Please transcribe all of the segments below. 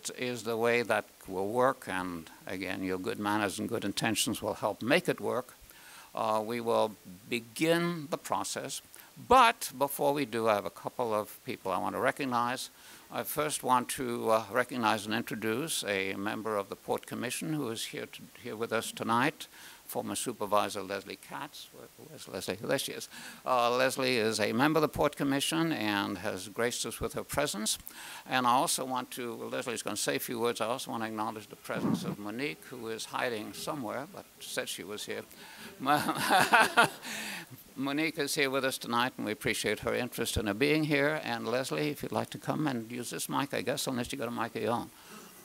is the way that will work, and again, your good manners and good intentions will help make it work. We will begin the process, but before we do, I have a couple of people I want to recognize. I first want to recognize and introduce a member of the Port Commission who is here with us tonight, former Supervisor Leslie Katz. Where's Leslie? There she is. Leslie is a member of the Port Commission and has graced us with her presence. And I also want to, Leslie's going to say a few words, I also want to acknowledge the presence of Monique, who is hiding somewhere, but said she was here. Monique is here with us tonight, and we appreciate her interest in her being here. And Leslie, if you'd like to come and use this mic, I guess, unless you got a mic of your own.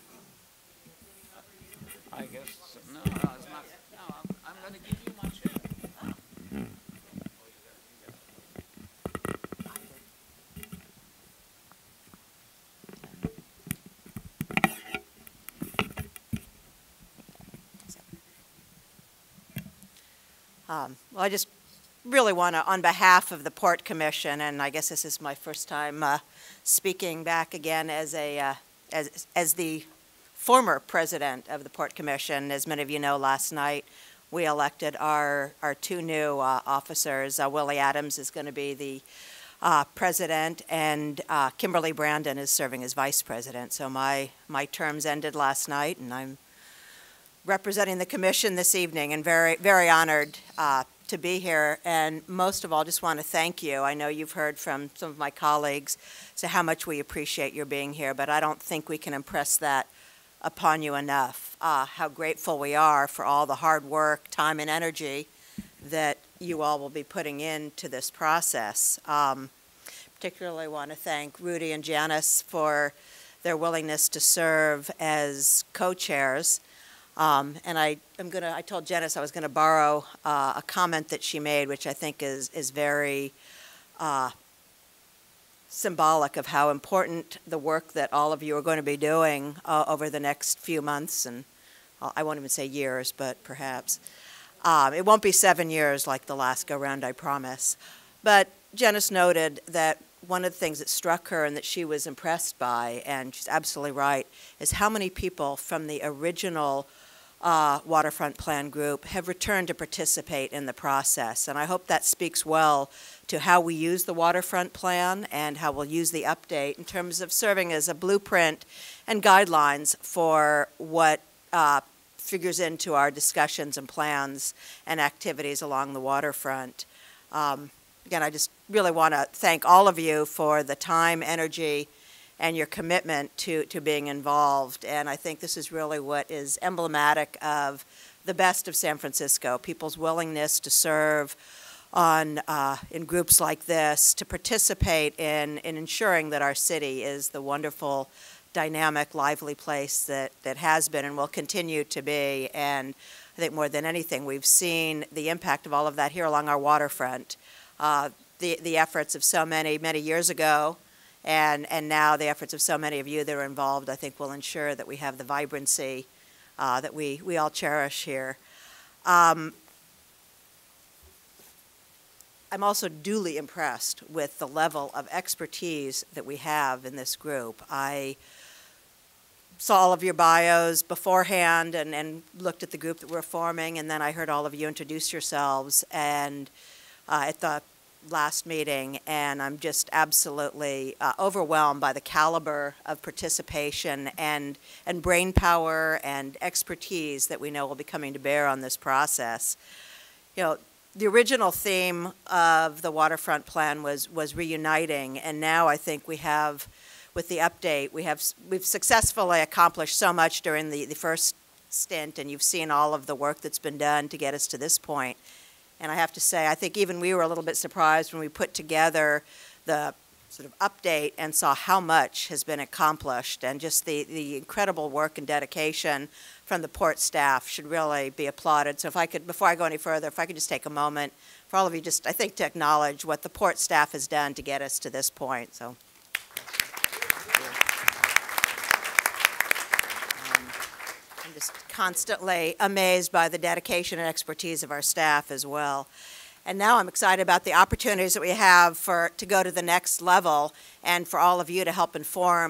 I guess, no, it's not. No, I'm going to give you my chair. Well, I just really want to, on behalf of the Port Commission, and I guess this is my first time speaking back again as the former president of the Port Commission. As many of you know, last night we elected our two new officers. Willie Adams is going to be the president, and Kimberly Brandon is serving as vice president. So my terms ended last night, and I'm representing the commission this evening, and very, very honored to be here. And most of all, just want to thank you. I know you've heard from some of my colleagues so how much we appreciate your being here, but I don't think we can impress that upon you enough, how grateful we are for all the hard work, time, and energy that you all will be putting into this process. Particularly want to thank Rudy and Janice for their willingness to serve as co-chairs. And I told Janice I was going to borrow a comment that she made, which I think is very symbolic of how important the work that all of you are going to be doing over the next few months, and I won't even say years, but perhaps. It won't be 7 years like the last go-round, I promise. But Janice noted that one of the things that struck her and that she was impressed by, and she's absolutely right, is how many people from the original Waterfront Plan Group have returned to participate in the process. And I hope that speaks well to how we use the Waterfront Plan and how we'll use the update in terms of serving as a blueprint and guidelines for what figures into our discussions and plans and activities along the waterfront. Again, I just really want to thank all of you for the time, energy, and your commitment to being involved. And I think this is really what is emblematic of the best of San Francisco, people's willingness to serve in groups like this, to participate in ensuring that our city is the wonderful, dynamic, lively place that has been and will continue to be. And I think more than anything, we've seen the impact of all of that here along our waterfront. The efforts of so many years ago, and now the efforts of so many of you that are involved, I think, will ensure that we have the vibrancy that we all cherish here. I'm also duly impressed with the level of expertise that we have in this group. I saw all of your bios beforehand and looked at the group that we're forming, and then I heard all of you introduce yourselves and at the last meeting, and I'm just absolutely overwhelmed by the caliber of participation and brain power and expertise that we know will be coming to bear on this process. You know, the original theme of the Waterfront Plan was reuniting, and now I think we have, with the update, we've successfully accomplished so much during the first stint, and you've seen all of the work that's been done to get us to this point. And I have to say, I think even we were a little bit surprised when we put together the sort of update and saw how much has been accomplished, and just the incredible work and dedication from the Port staff should really be applauded. So if I could, before I go any further, if I could just take a moment for all of you just, I think, to acknowledge what the Port staff has done to get us to this point. So. Just constantly amazed by the dedication and expertise of our staff as well. And now I'm excited about the opportunities that we have to go to the next level and for all of you to help inform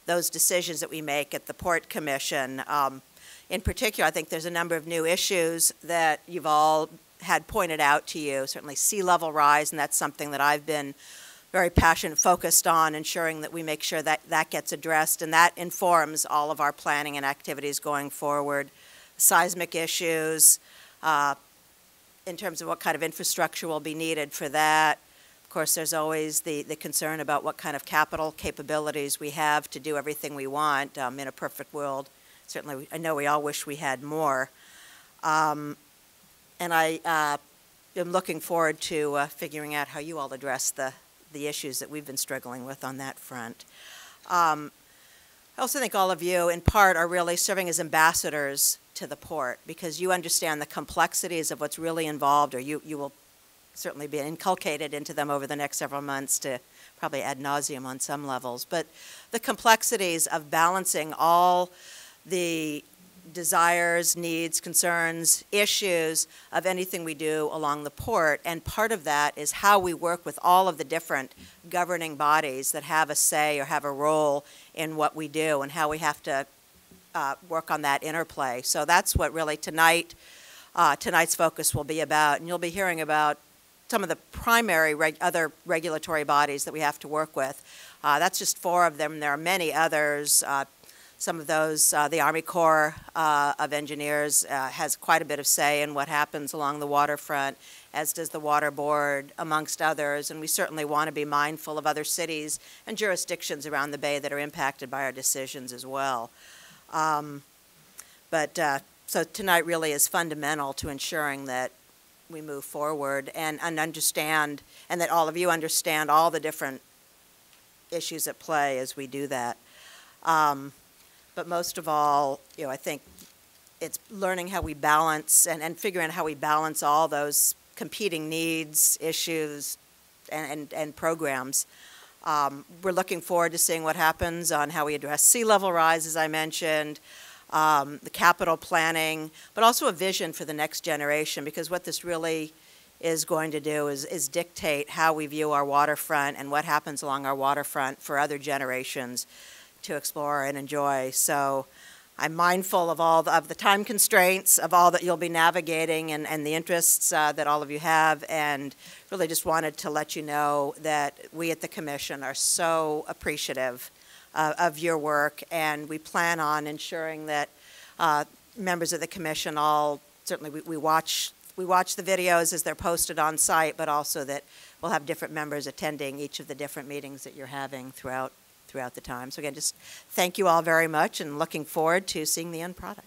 those decisions that we make at the Port Commission. In particular, I think there's a number of new issues that you've all had pointed out to you, certainly sea level rise, and that's something that I've been very passionate, focused on ensuring that we make sure that that gets addressed, and that informs all of our planning and activities going forward. Seismic issues, in terms of what kind of infrastructure will be needed for that. Of course, there's always the concern about what kind of capital capabilities we have to do everything we want in a perfect world. Certainly, I know we all wish we had more. And I am looking forward to figuring out how you all address the issues that we've been struggling with on that front. I also think all of you, in part, are really serving as ambassadors to the port because you understand the complexities of what's really involved, or you will certainly be inculcated into them over the next several months to probably ad nauseum on some levels. But the complexities of balancing all the desires, needs, concerns, issues of anything we do along the port, and part of that is how we work with all of the different governing bodies that have a say or have a role in what we do and how we have to work on that interplay. So that's what really tonight's focus will be about, and you'll be hearing about some of the primary other regulatory bodies that we have to work with. That's just 4 of them. There are many others. Some of those, the Army Corps of Engineers has quite a bit of say in what happens along the waterfront, as does the Water Board, amongst others. And we certainly want to be mindful of other cities and jurisdictions around the Bay that are impacted by our decisions as well. So tonight really is fundamental to ensuring that we move forward and understand, and that all of you understand all the different issues at play as we do that. But most of all, I think it's learning how we balance and figuring out how we balance all those competing needs, issues, and programs. We're looking forward to seeing what happens on how we address sea level rise, as I mentioned, the capital planning, but also a vision for the next generation, because what this really is going to do is dictate how we view our waterfront and what happens along our waterfront for other generations to explore and enjoy. So I'm mindful of all of the time constraints, of all that you'll be navigating and the interests that all of you have, and really just wanted to let you know that we at the Commission are so appreciative of your work, and we plan on ensuring that members of the Commission certainly we watch the videos as they're posted on site, but also that we'll have different members attending each of the different meetings that you're having throughout the time. So again, just thank you all very much, and looking forward to seeing the end product.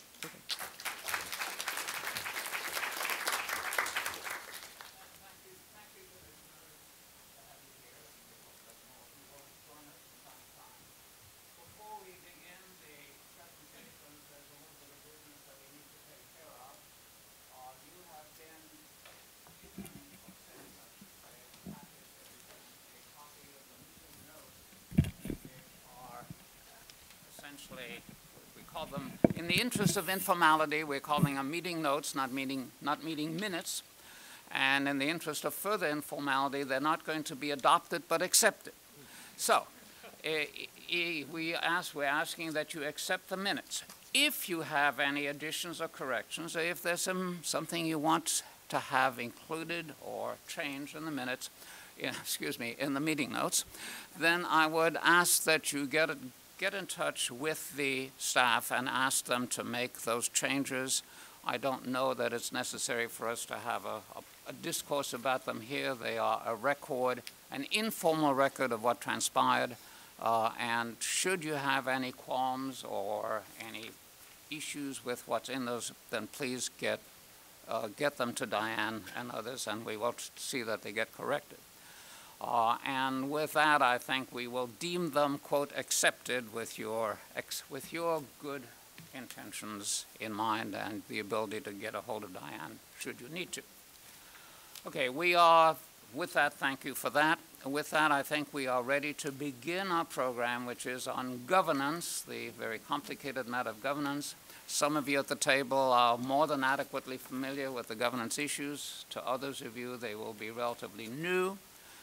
We call them, in the interest of informality, we're calling them meeting notes, not meeting minutes. And in the interest of further informality, they're not going to be adopted but accepted. So we're asking that you accept the minutes. If you have any additions or corrections, or if there's something you want to have included or changed in the minutes, in the meeting notes, then I would ask that you get in touch with the staff and ask them to make those changes. I don't know that it's necessary for us to have a discourse about them here. They are a record, an informal record of what transpired. And should you have any qualms or any issues with what's in those, then please get them to Diane and others, and we will see that they get corrected. And with that, I think we will deem them, quote, accepted with your good intentions in mind and the ability to get a hold of Diane should you need to. Okay, with that, thank you for that. With that, I think we are ready to begin our program, which is on governance, the very complicated matter of governance. Some of you at the table are more than adequately familiar with the governance issues. To others of you, they will be relatively new.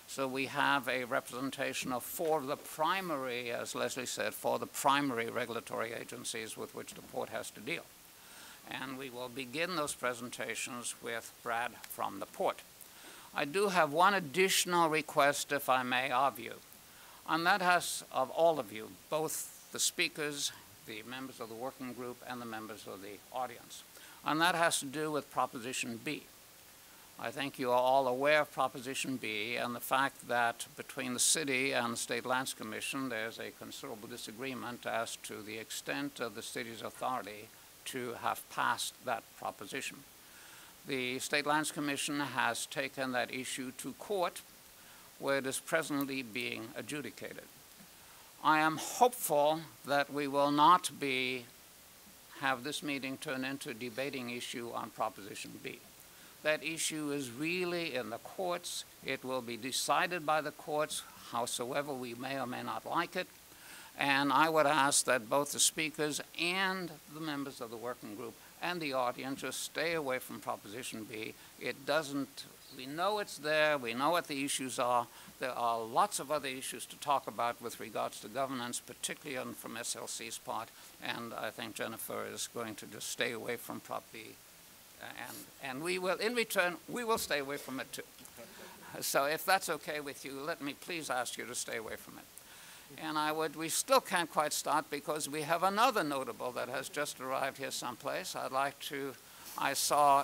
So we have a representation of 4 of the primary, as Leslie said, 4 of the primary regulatory agencies with which the port has to deal. And we will begin those presentations with Brad from the port. I do have one additional request, if I may, of you. And that has, of all of you, both the speakers, the members of the working group, and the members of the audience. And that has to do with Proposition B. I think you are all aware of Proposition B and the fact that between the city and the State Lands Commission there's a considerable disagreement as to the extent of the city's authority to have passed that proposition. The State Lands Commission has taken that issue to court where it is presently being adjudicated. I am hopeful that we will not have this meeting turn into a debating issue on Proposition B. That issue is really in the courts. It will be decided by the courts, howsoever we may or may not like it. And I would ask that both the speakers and the members of the working group and the audience just stay away from Proposition B. It doesn't, we know it's there, we know what the issues are. There are lots of other issues to talk about with regards to governance, particularly from SLC's part. And I think Jennifer is going to just stay away from Prop B. And we will, in return, we will stay away from it too. So if that's okay with you, let me please ask you to stay away from it. And we still can't quite start because we have another notable that has just arrived here someplace. I saw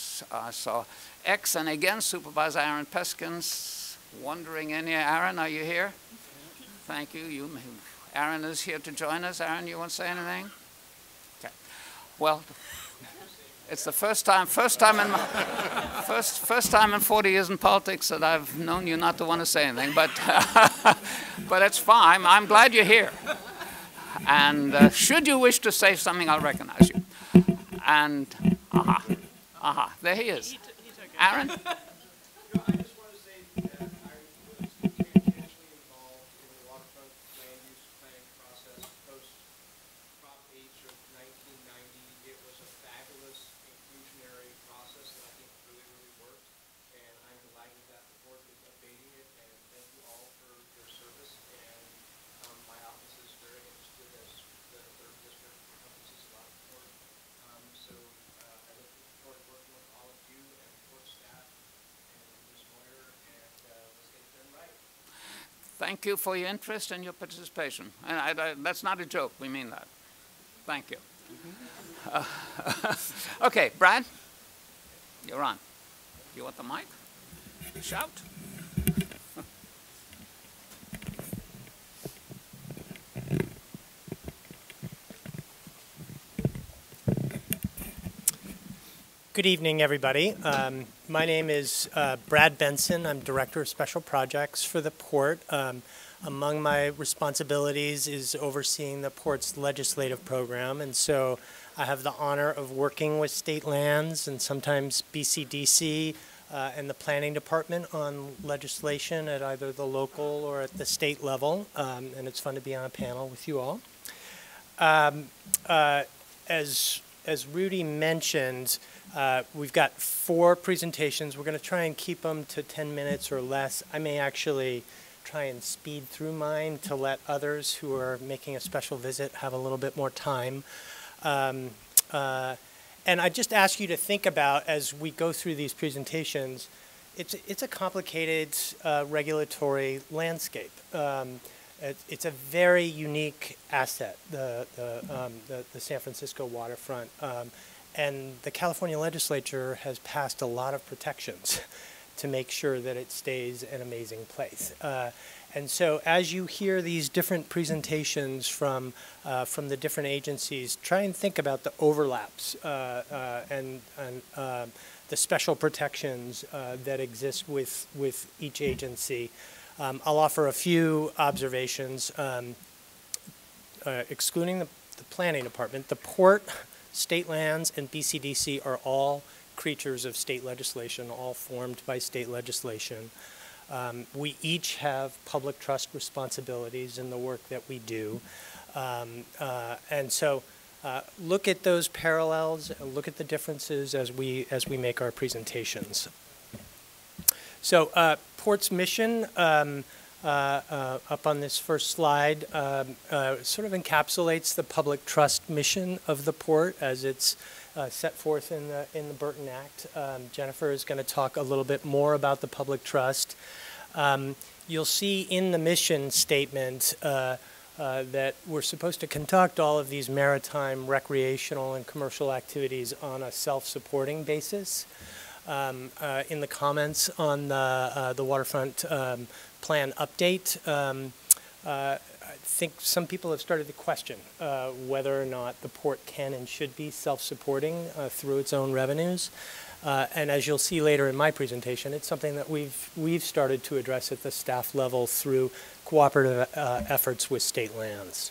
ex and again Supervisor Aaron Peskins wandering in here. Aaron, are you here? Thank you. Aaron is here to join us. Aaron, you want to say anything? Okay. Well, it's the first time in 40 years in politics that I've known you not to want to say anything, but but it's fine. I'm glad you're here. And should you wish to say something, I'll recognize you. And there he is. Aaron? I just want to say that I was tangentially involved in the Waterfront Land Use Plan process post-Prop H of 1990. It was a fabulous inclusionary process that I think really, really worked. And I'm delighted that the board is updating it. And thank you all for your service. And my office is very interested as the 3rd District encompasses a lot of work. So I look forward to working with all of you and board staff and Ms. Moyer, and let's get it done right. Thank you for your interest and your participation. And that's not a joke. We mean that. Thank you. Okay, Brad, you're on. You want the mic? Shout. Good evening, everybody. My name is Brad Benson. I'm Director of Special Projects for the Port. Among my responsibilities is overseeing the Port's legislative program, and so I have the honor of working with state lands and sometimes BCDC and the planning department on legislation at either the local or at the state level, and it's fun to be on a panel with you all. As Rudy mentioned, we've got 4 presentations. We're going to try and keep them to 10 minutes or less. I may actually try and speed through mine to let others who are making a special visit have a little bit more time. And I just ask you to think about, as we go through these presentations, it's a complicated regulatory landscape. It's a very unique asset, the San Francisco waterfront. And the California legislature has passed a lot of protections to make sure that it stays an amazing place. And so as you hear these different presentations from the different agencies, try and think about the overlaps and the special protections that exist with each agency. I'll offer a few observations. Excluding the planning department, the Port, state lands, and BCDC are all creatures of state legislation, all formed by state legislation. We each have public trust responsibilities in the work that we do. And so look at those parallels, look at the differences as we make our presentations. So Port's mission, up on this first slide, sort of encapsulates the public trust mission of the Port as it's set forth in the Burton Act. Jennifer is going to talk a little bit more about the public trust. You'll see in the mission statement that we're supposed to conduct all of these maritime, recreational, and commercial activities on a self-supporting basis. In the comments on the Waterfront Plan update, I think some people have started to question whether or not the Port can and should be self-supporting through its own revenues. And as you'll see later in my presentation, it's something that we've started to address at the staff level through cooperative efforts with state lands.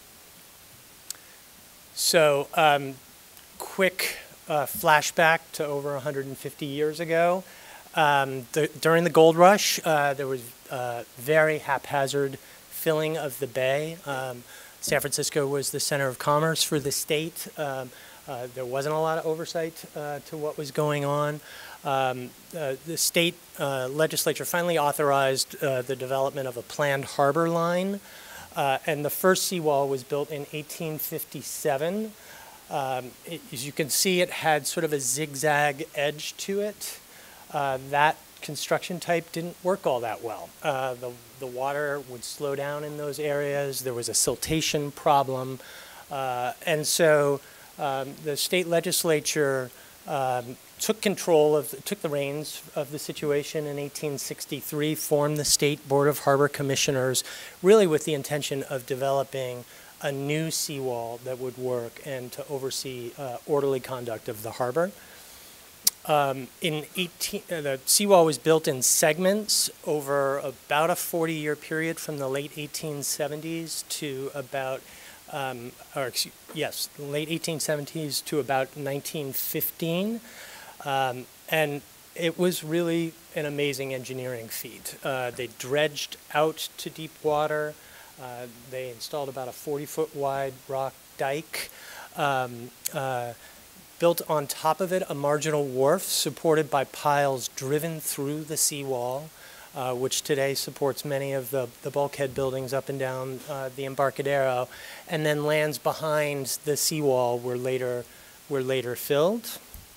So, quick flashback to over 150 years ago. During the gold rush, there was very haphazard filling of the bay. San Francisco was the center of commerce for the state. There wasn't a lot of oversight to what was going on. The state legislature finally authorized the development of a planned harbor line, and the first seawall was built in 1857. As you can see, it had sort of a zigzag edge to it. That construction type didn't work all that well. The water would slow down in those areas. There was a siltation problem. And so the state legislature took the reins of the situation in 1863, formed the State Board of Harbor Commissioners, really with the intention of developing a new seawall that would work and to oversee orderly conduct of the harbor. The seawall was built in segments over about a 40-year period from the late 1870s to about, late 1870s to about 1915. And it was really an amazing engineering feat. They dredged out to deep water. They installed about a 40-foot wide rock dike. Built on top of it a marginal wharf supported by piles driven through the seawall, which today supports many of the bulkhead buildings up and down the Embarcadero, and then lands behind the seawall were later filled,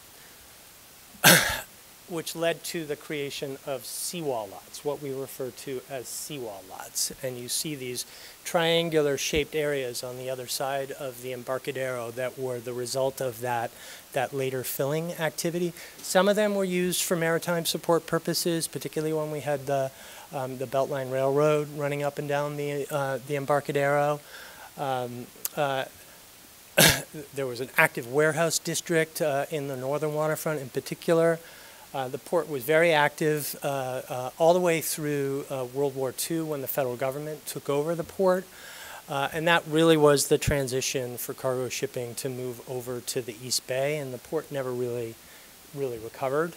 which led to the creation of seawall lots, what we refer to as seawall lots. And you see these triangular shaped areas on the other side of the Embarcadero that were the result of that later filling activity. Some of them were used for maritime support purposes, particularly when we had the Beltline Railroad running up and down the Embarcadero. There was an active warehouse district in the northern waterfront in particular. The port was very active all the way through World War II when the federal government took over the port. And that really was the transition for cargo shipping to move over to the East Bay, and the port never really recovered.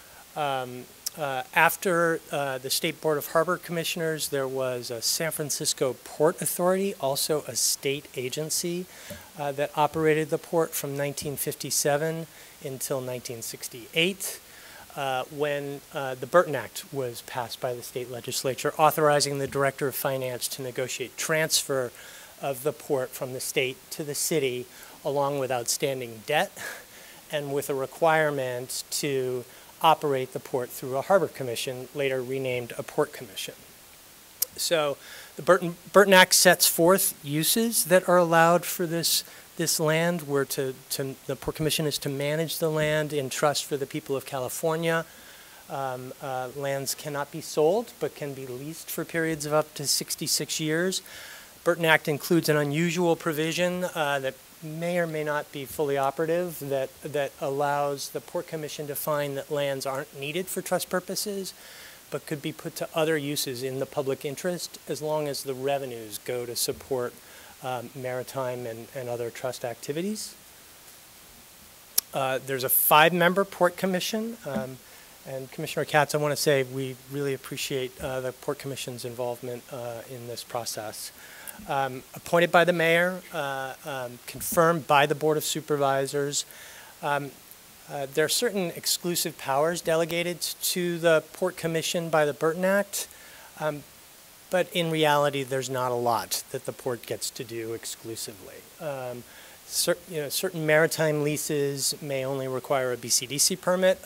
After the State Board of Harbor Commissioners, there was a San Francisco Port Authority, also a state agency that operated the port from 1957 until 1968. When the Burton Act was passed by the state legislature, authorizing the Director of Finance to negotiate transfer of the port from the state to the city, along with outstanding debt, and with a requirement to operate the port through a harbor commission, later renamed a port commission. So the Burton Act sets forth uses that are allowed for this land. The Port Commission is to manage the land in trust for the people of California. Lands cannot be sold, but can be leased for periods of up to 66 years. Burton Act includes an unusual provision that may or may not be fully operative that allows the Port Commission to find that lands aren't needed for trust purposes, but could be put to other uses in the public interest as long as the revenues go to support maritime and other trust activities. There's a 5-member Port Commission, and Commissioner Katz, I want to say we really appreciate the Port Commission's involvement in this process. Appointed by the mayor, confirmed by the Board of Supervisors. There are certain exclusive powers delegated to the Port Commission by the Burton Act, but in reality, there's not a lot that the port gets to do exclusively. Certain maritime leases may only require a BCDC permit.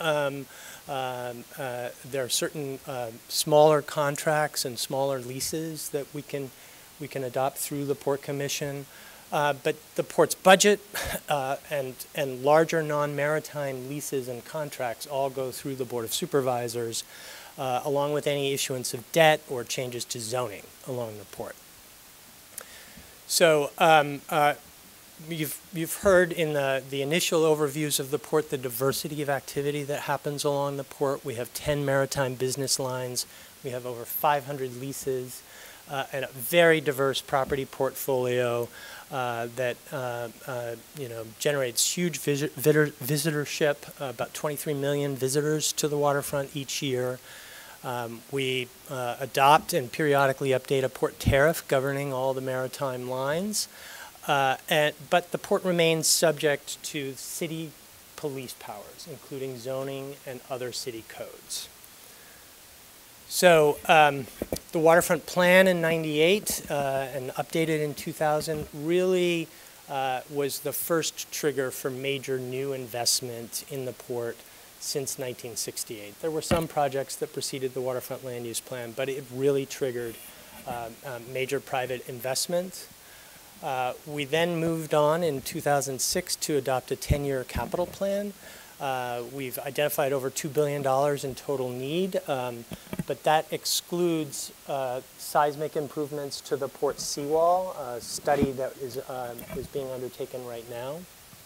There are certain smaller contracts and smaller leases that we can adopt through the Port Commission. But the port's budget and larger non-maritime leases and contracts all go through the Board of Supervisors, along with any issuance of debt or changes to zoning along the port. So you've heard in the initial overviews of the port the diversity of activity that happens along the port. We have 10 maritime business lines. We have over 500 leases and a very diverse property portfolio that generates huge visitorship, about 23 million visitors to the waterfront each year. We adopt and periodically update a port tariff governing all the maritime lines. But the port remains subject to city police powers, including zoning and other city codes. So the Waterfront Plan in '98 and updated in 2000 really was the first trigger for major new investment in the port since 1968. There were some projects that preceded the Waterfront Land Use Plan, but it really triggered major private investment. We then moved on in 2006 to adopt a 10-year capital plan. We've identified over $2 billion in total need, but that excludes seismic improvements to the port seawall, a study that is being undertaken right now.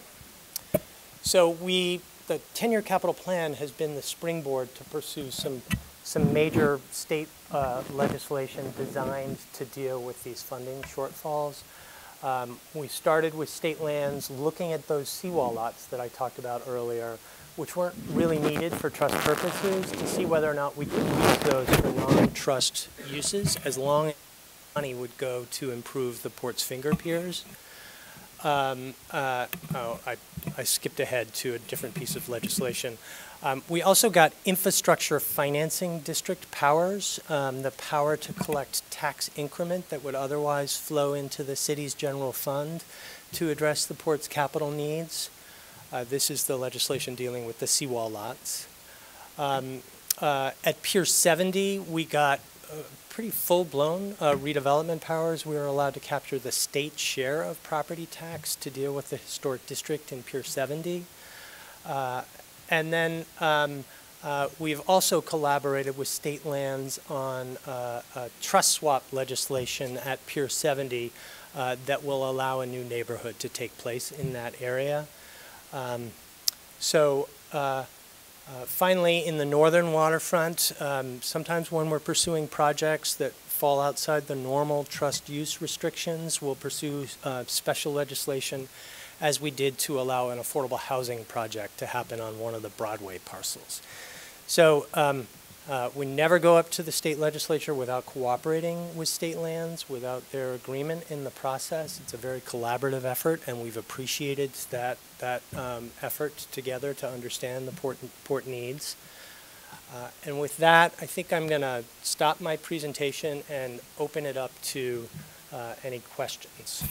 So the 10-year capital plan has been the springboard to pursue some major state legislation designed to deal with these funding shortfalls. We started with state lands looking at those seawall lots that I talked about earlier, which weren't really needed for trust purposes, to see whether or not we could use those for non-trust uses, as long as money would go to improve the port's finger piers. I skipped ahead to a different piece of legislation. We also got infrastructure financing district powers, the power to collect tax increment that would otherwise flow into the city's general fund to address the port's capital needs. This is the legislation dealing with the seawall lots. At Pier 70, we got pretty full-blown redevelopment powers. We were allowed to capture the state share of property tax to deal with the historic district in Pier 70. And then we've also collaborated with state lands on trust swap legislation at Pier 70 that will allow a new neighborhood to take place in that area. Finally, in the northern waterfront, sometimes when we're pursuing projects that fall outside the normal trust use restrictions, we'll pursue special legislation, as we did to allow an affordable housing project to happen on one of the Broadway parcels. So we never go up to the state legislature without cooperating with state lands, without their agreement in the process. It's a very collaborative effort, and we've appreciated that effort together to understand the port needs. And with that, I think I'm going to stop my presentation and open it up to any questions.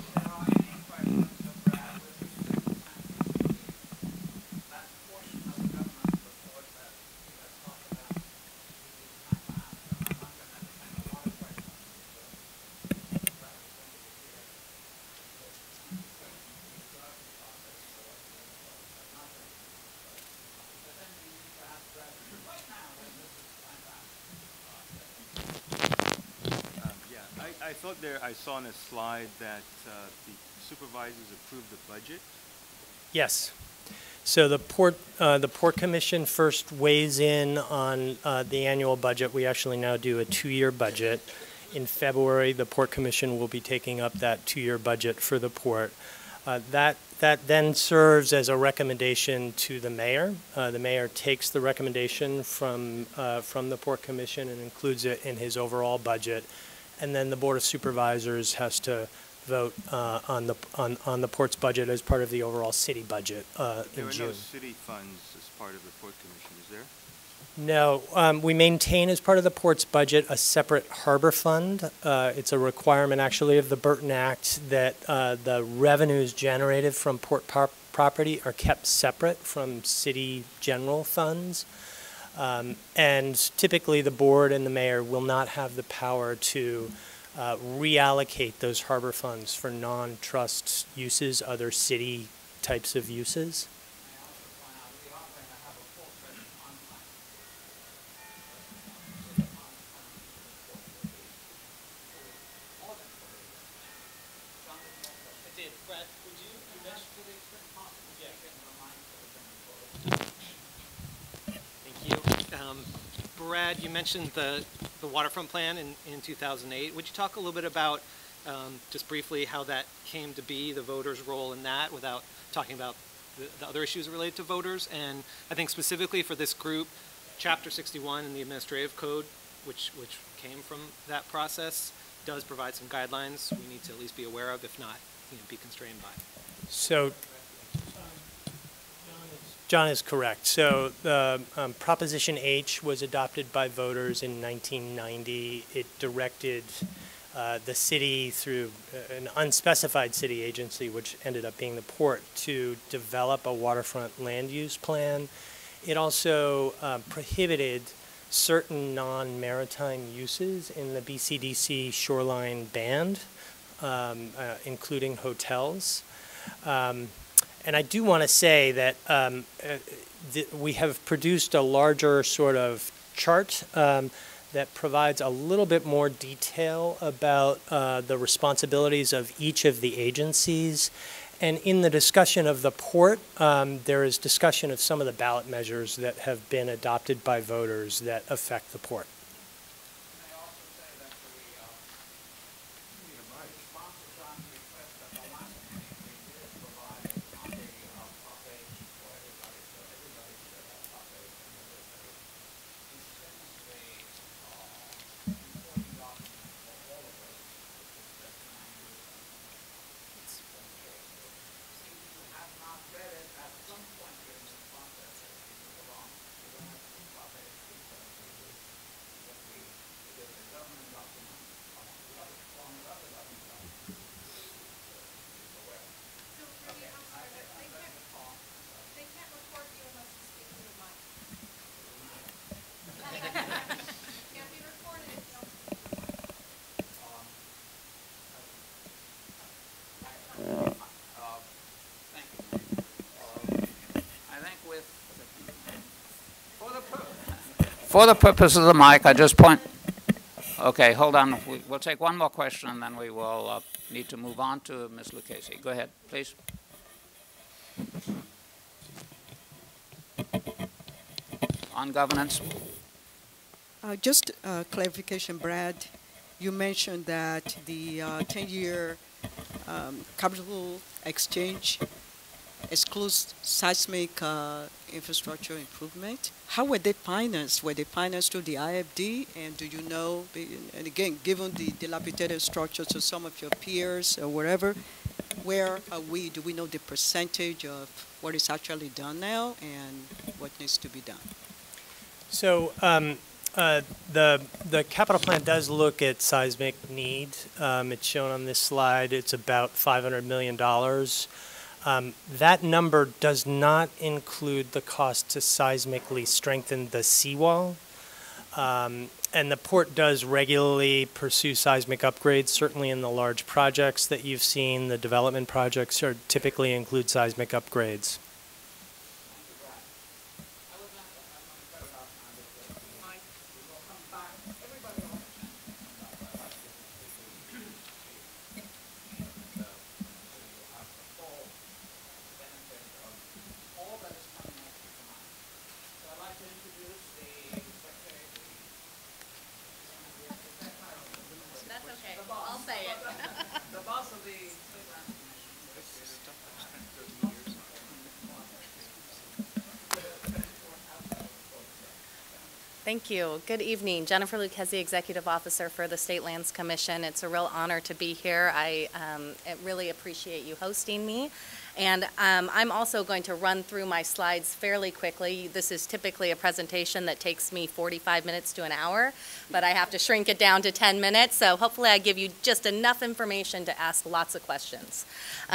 I thought I saw on a slide that the supervisors approved the budget. Yes. So the Port Commission first weighs in on the annual budget. We actually now do a 2-year budget. In February, the Port Commission will be taking up that 2-year budget for the port. That then serves as a recommendation to the mayor. The mayor takes the recommendation from the Port Commission and includes it in his overall budget. And then the Board of Supervisors has to vote on the port's budget as part of the overall city budget There in are June. no city funds as part of the Port Commission, is there? No, we maintain as part of the port's budget a separate harbor fund. It's a requirement actually of the Burton Act that the revenues generated from port property are kept separate from city general funds. And typically the board and the mayor will not have the power to reallocate those harbor funds for non-trust uses, other city types of uses. Brad, you mentioned the Waterfront Plan in 2008. Would you talk a little bit about, just briefly, how that came to be, the voters' role in that, without talking about the other issues related to voters? And I think specifically for this group, Chapter 61 in the Administrative Code, which came from that process, does provide some guidelines we need to at least be aware of, if not, be constrained by. So John is correct. So the Proposition H was adopted by voters in 1990. It directed the city through an unspecified city agency, which ended up being the port, to develop a waterfront land use plan. It also prohibited certain non-maritime uses in the BCDC shoreline band, including hotels. And I do want to say that we have produced a larger sort of chart that provides a little bit more detail about the responsibilities of each of the agencies. And in the discussion of the port, there is discussion of some of the ballot measures that have been adopted by voters that affect the port. For the purpose of the mic, I just point. Okay, hold on. We'll take one more question, and then we will need to move on to Ms. Lucchese. Go ahead, please. On governance. Just clarification, Brad. You mentioned that the 10-year capital exchange excludes seismic infrastructure improvement. How were they financed? Were they financed through the IFD? And do you know, and again, given the dilapidated structures of some of your peers or wherever, where are we? Do we know the percentage of what is actually done now and what needs to be done? So the capital plan does look at seismic need. It's shown on this slide. It's about $500 million. That number does not include the cost to seismically strengthen the seawall. And the port does regularly pursue seismic upgrades. Certainly in the large projects that you've seen, the development projects typically include seismic upgrades. Thank you. Good evening. Jennifer Lucchesi, Executive Officer for the State Lands Commission. It's a real honor to be here. I really appreciate you hosting me. And I'm also going to run through my slides fairly quickly. This is typically a presentation that takes me 45 minutes to an hour, but I have to shrink it down to 10 minutes. So hopefully I give you just enough information to ask lots of questions.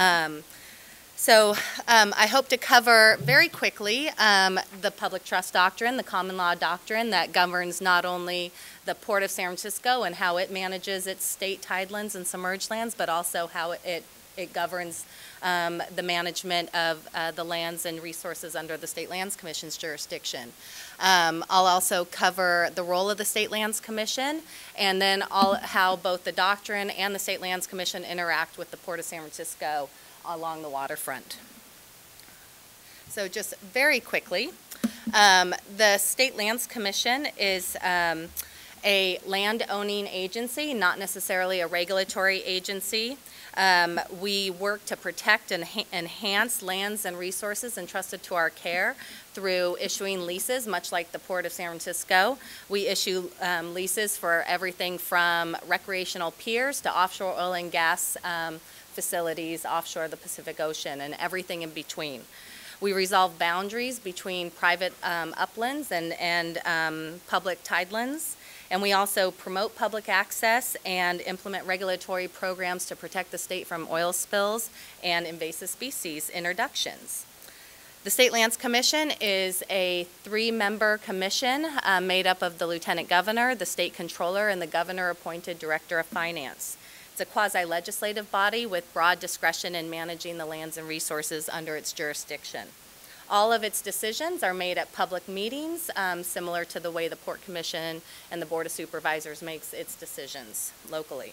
I hope to cover very quickly the public trust doctrine, the common law doctrine that governs not only the Port of San Francisco and how it manages its state tidelands and submerged lands, but also how it governs the management of the lands and resources under the State Lands Commission's jurisdiction. I'll also cover the role of the State Lands Commission, and then how both the doctrine and the State Lands Commission interact with the Port of San Francisco along the waterfront. So just very quickly, the State Lands Commission is a land-owning agency, not necessarily a regulatory agency. We work to protect and enhance lands and resources entrusted to our care through issuing leases, much like the Port of San Francisco. We issue leases for everything from recreational piers to offshore oil and gas facilities offshore the Pacific Ocean and everything in between. We resolve boundaries between private uplands and public tidelands. And we also promote public access and implement regulatory programs to protect the state from oil spills and invasive species introductions. The State Lands Commission is a 3-member commission made up of the Lieutenant Governor, the State Controller, and the Governor-appointed Director of Finance. It's a quasi-legislative body with broad discretion in managing the lands and resources under its jurisdiction. All of its decisions are made at public meetings, similar to the way the Port Commission and the Board of Supervisors makes its decisions locally.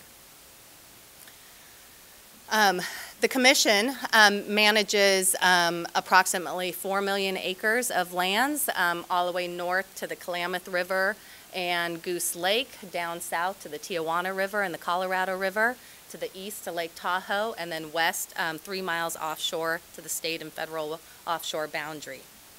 The Commission manages approximately 4 million acres of lands all the way north to the Klamath River and Goose Lake, down south to the Tijuana River and the Colorado River, to the east to Lake Tahoe, and then west 3 miles offshore to the state and federal offshore boundary.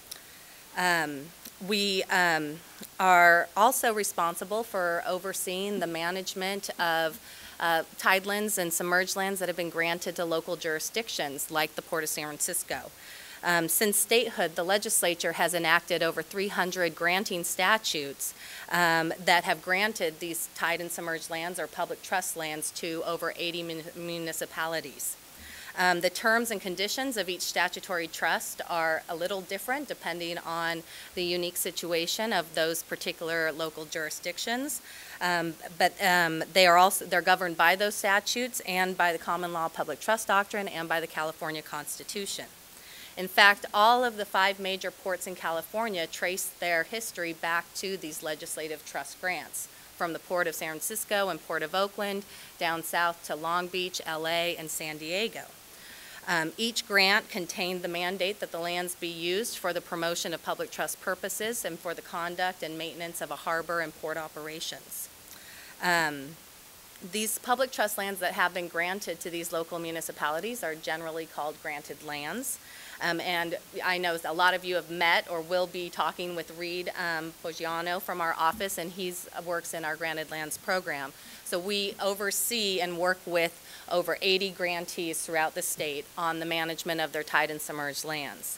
We are also responsible for overseeing the management of tidelands and submerged lands that have been granted to local jurisdictions like the Port of San Francisco. Since statehood, the legislature has enacted over 300 granting statutes that have granted these tide and submerged lands or public trust lands to over 80 municipalities. The terms and conditions of each statutory trust are a little different depending on the unique situation of those particular local jurisdictions, but they're governed by those statutes and by the common law public trust doctrine and by the California Constitution. In fact, all of the 5 major ports in California trace their history back to these legislative trust grants, from the Port of San Francisco and Port of Oakland down south to Long Beach, LA, and San Diego. Each grant contained the mandate that the lands be used for the promotion of public trust purposes and for the conduct and maintenance of a harbor and port operations. These public trust lands that have been granted to these local municipalities are generally called granted lands. And I know a lot of you have met or will be talking with Reed Foggiano from our office, and he works in our Granted Lands program. So we oversee and work with over 80 grantees throughout the state on the management of their tide and submerged lands.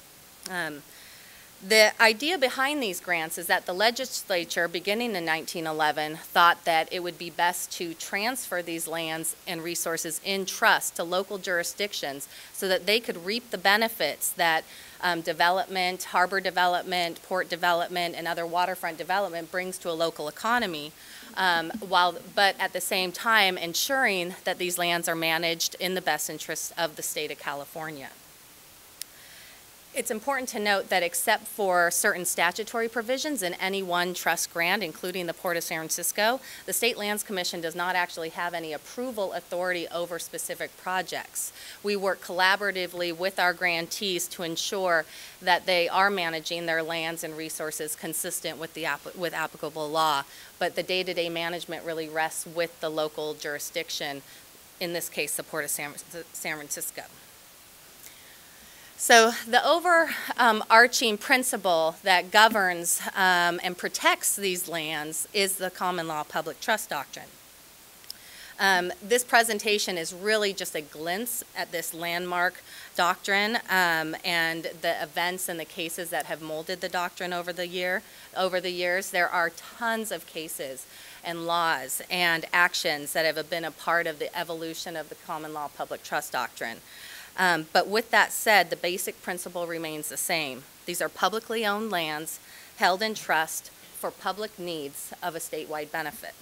The idea behind these grants is that the legislature, beginning in 1911, thought that it would be best to transfer these lands and resources in trust to local jurisdictions so that they could reap the benefits that development, harbor development, port development, and other waterfront development brings to a local economy, but at the same time ensuring that these lands are managed in the best interests of the state of California. It's important to note that except for certain statutory provisions in any one trust grant, including the Port of San Francisco, the State Lands Commission does not actually have any approval authority over specific projects. We work collaboratively with our grantees to ensure that they are managing their lands and resources consistent with with applicable law, but the day-to-day management really rests with the local jurisdiction, in this case the Port of San Francisco. So the overarching principle that governs and protects these lands is the common law public trust doctrine. This presentation is really just a glimpse at this landmark doctrine and the events and the cases that have molded the doctrine over the years. There are tons of cases and laws and actions that have been a part of the evolution of the common law public trust doctrine. But with that said, the basic principle remains the same. These are publicly owned lands held in trust for public needs of a statewide benefit.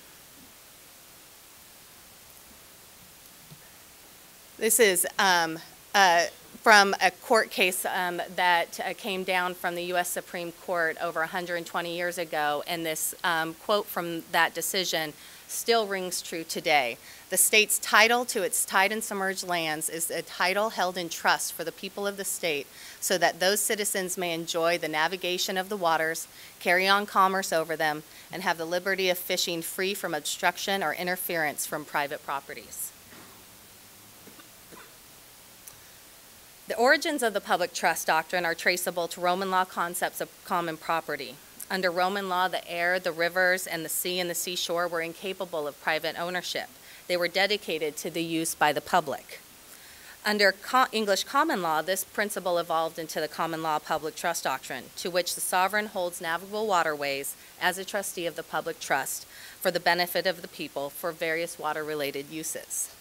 This is from a court case that came down from the U.S. Supreme Court over 120 years ago, and this quote from that decision still rings true today. The state's title to its tied and submerged lands is a title held in trust for the people of the state so that those citizens may enjoy the navigation of the waters, carry on commerce over them, and have the liberty of fishing free from obstruction or interference from private properties. The origins of the public trust doctrine are traceable to Roman law concepts of common property. Under Roman law, the air, the rivers, and the sea and the seashore were incapable of private ownership. They were dedicated to the use by the public. Under English common law, this principle evolved into the common law public trust doctrine, to which the sovereign holds navigable waterways as a trustee of the public trust for the benefit of the people for various water-related uses.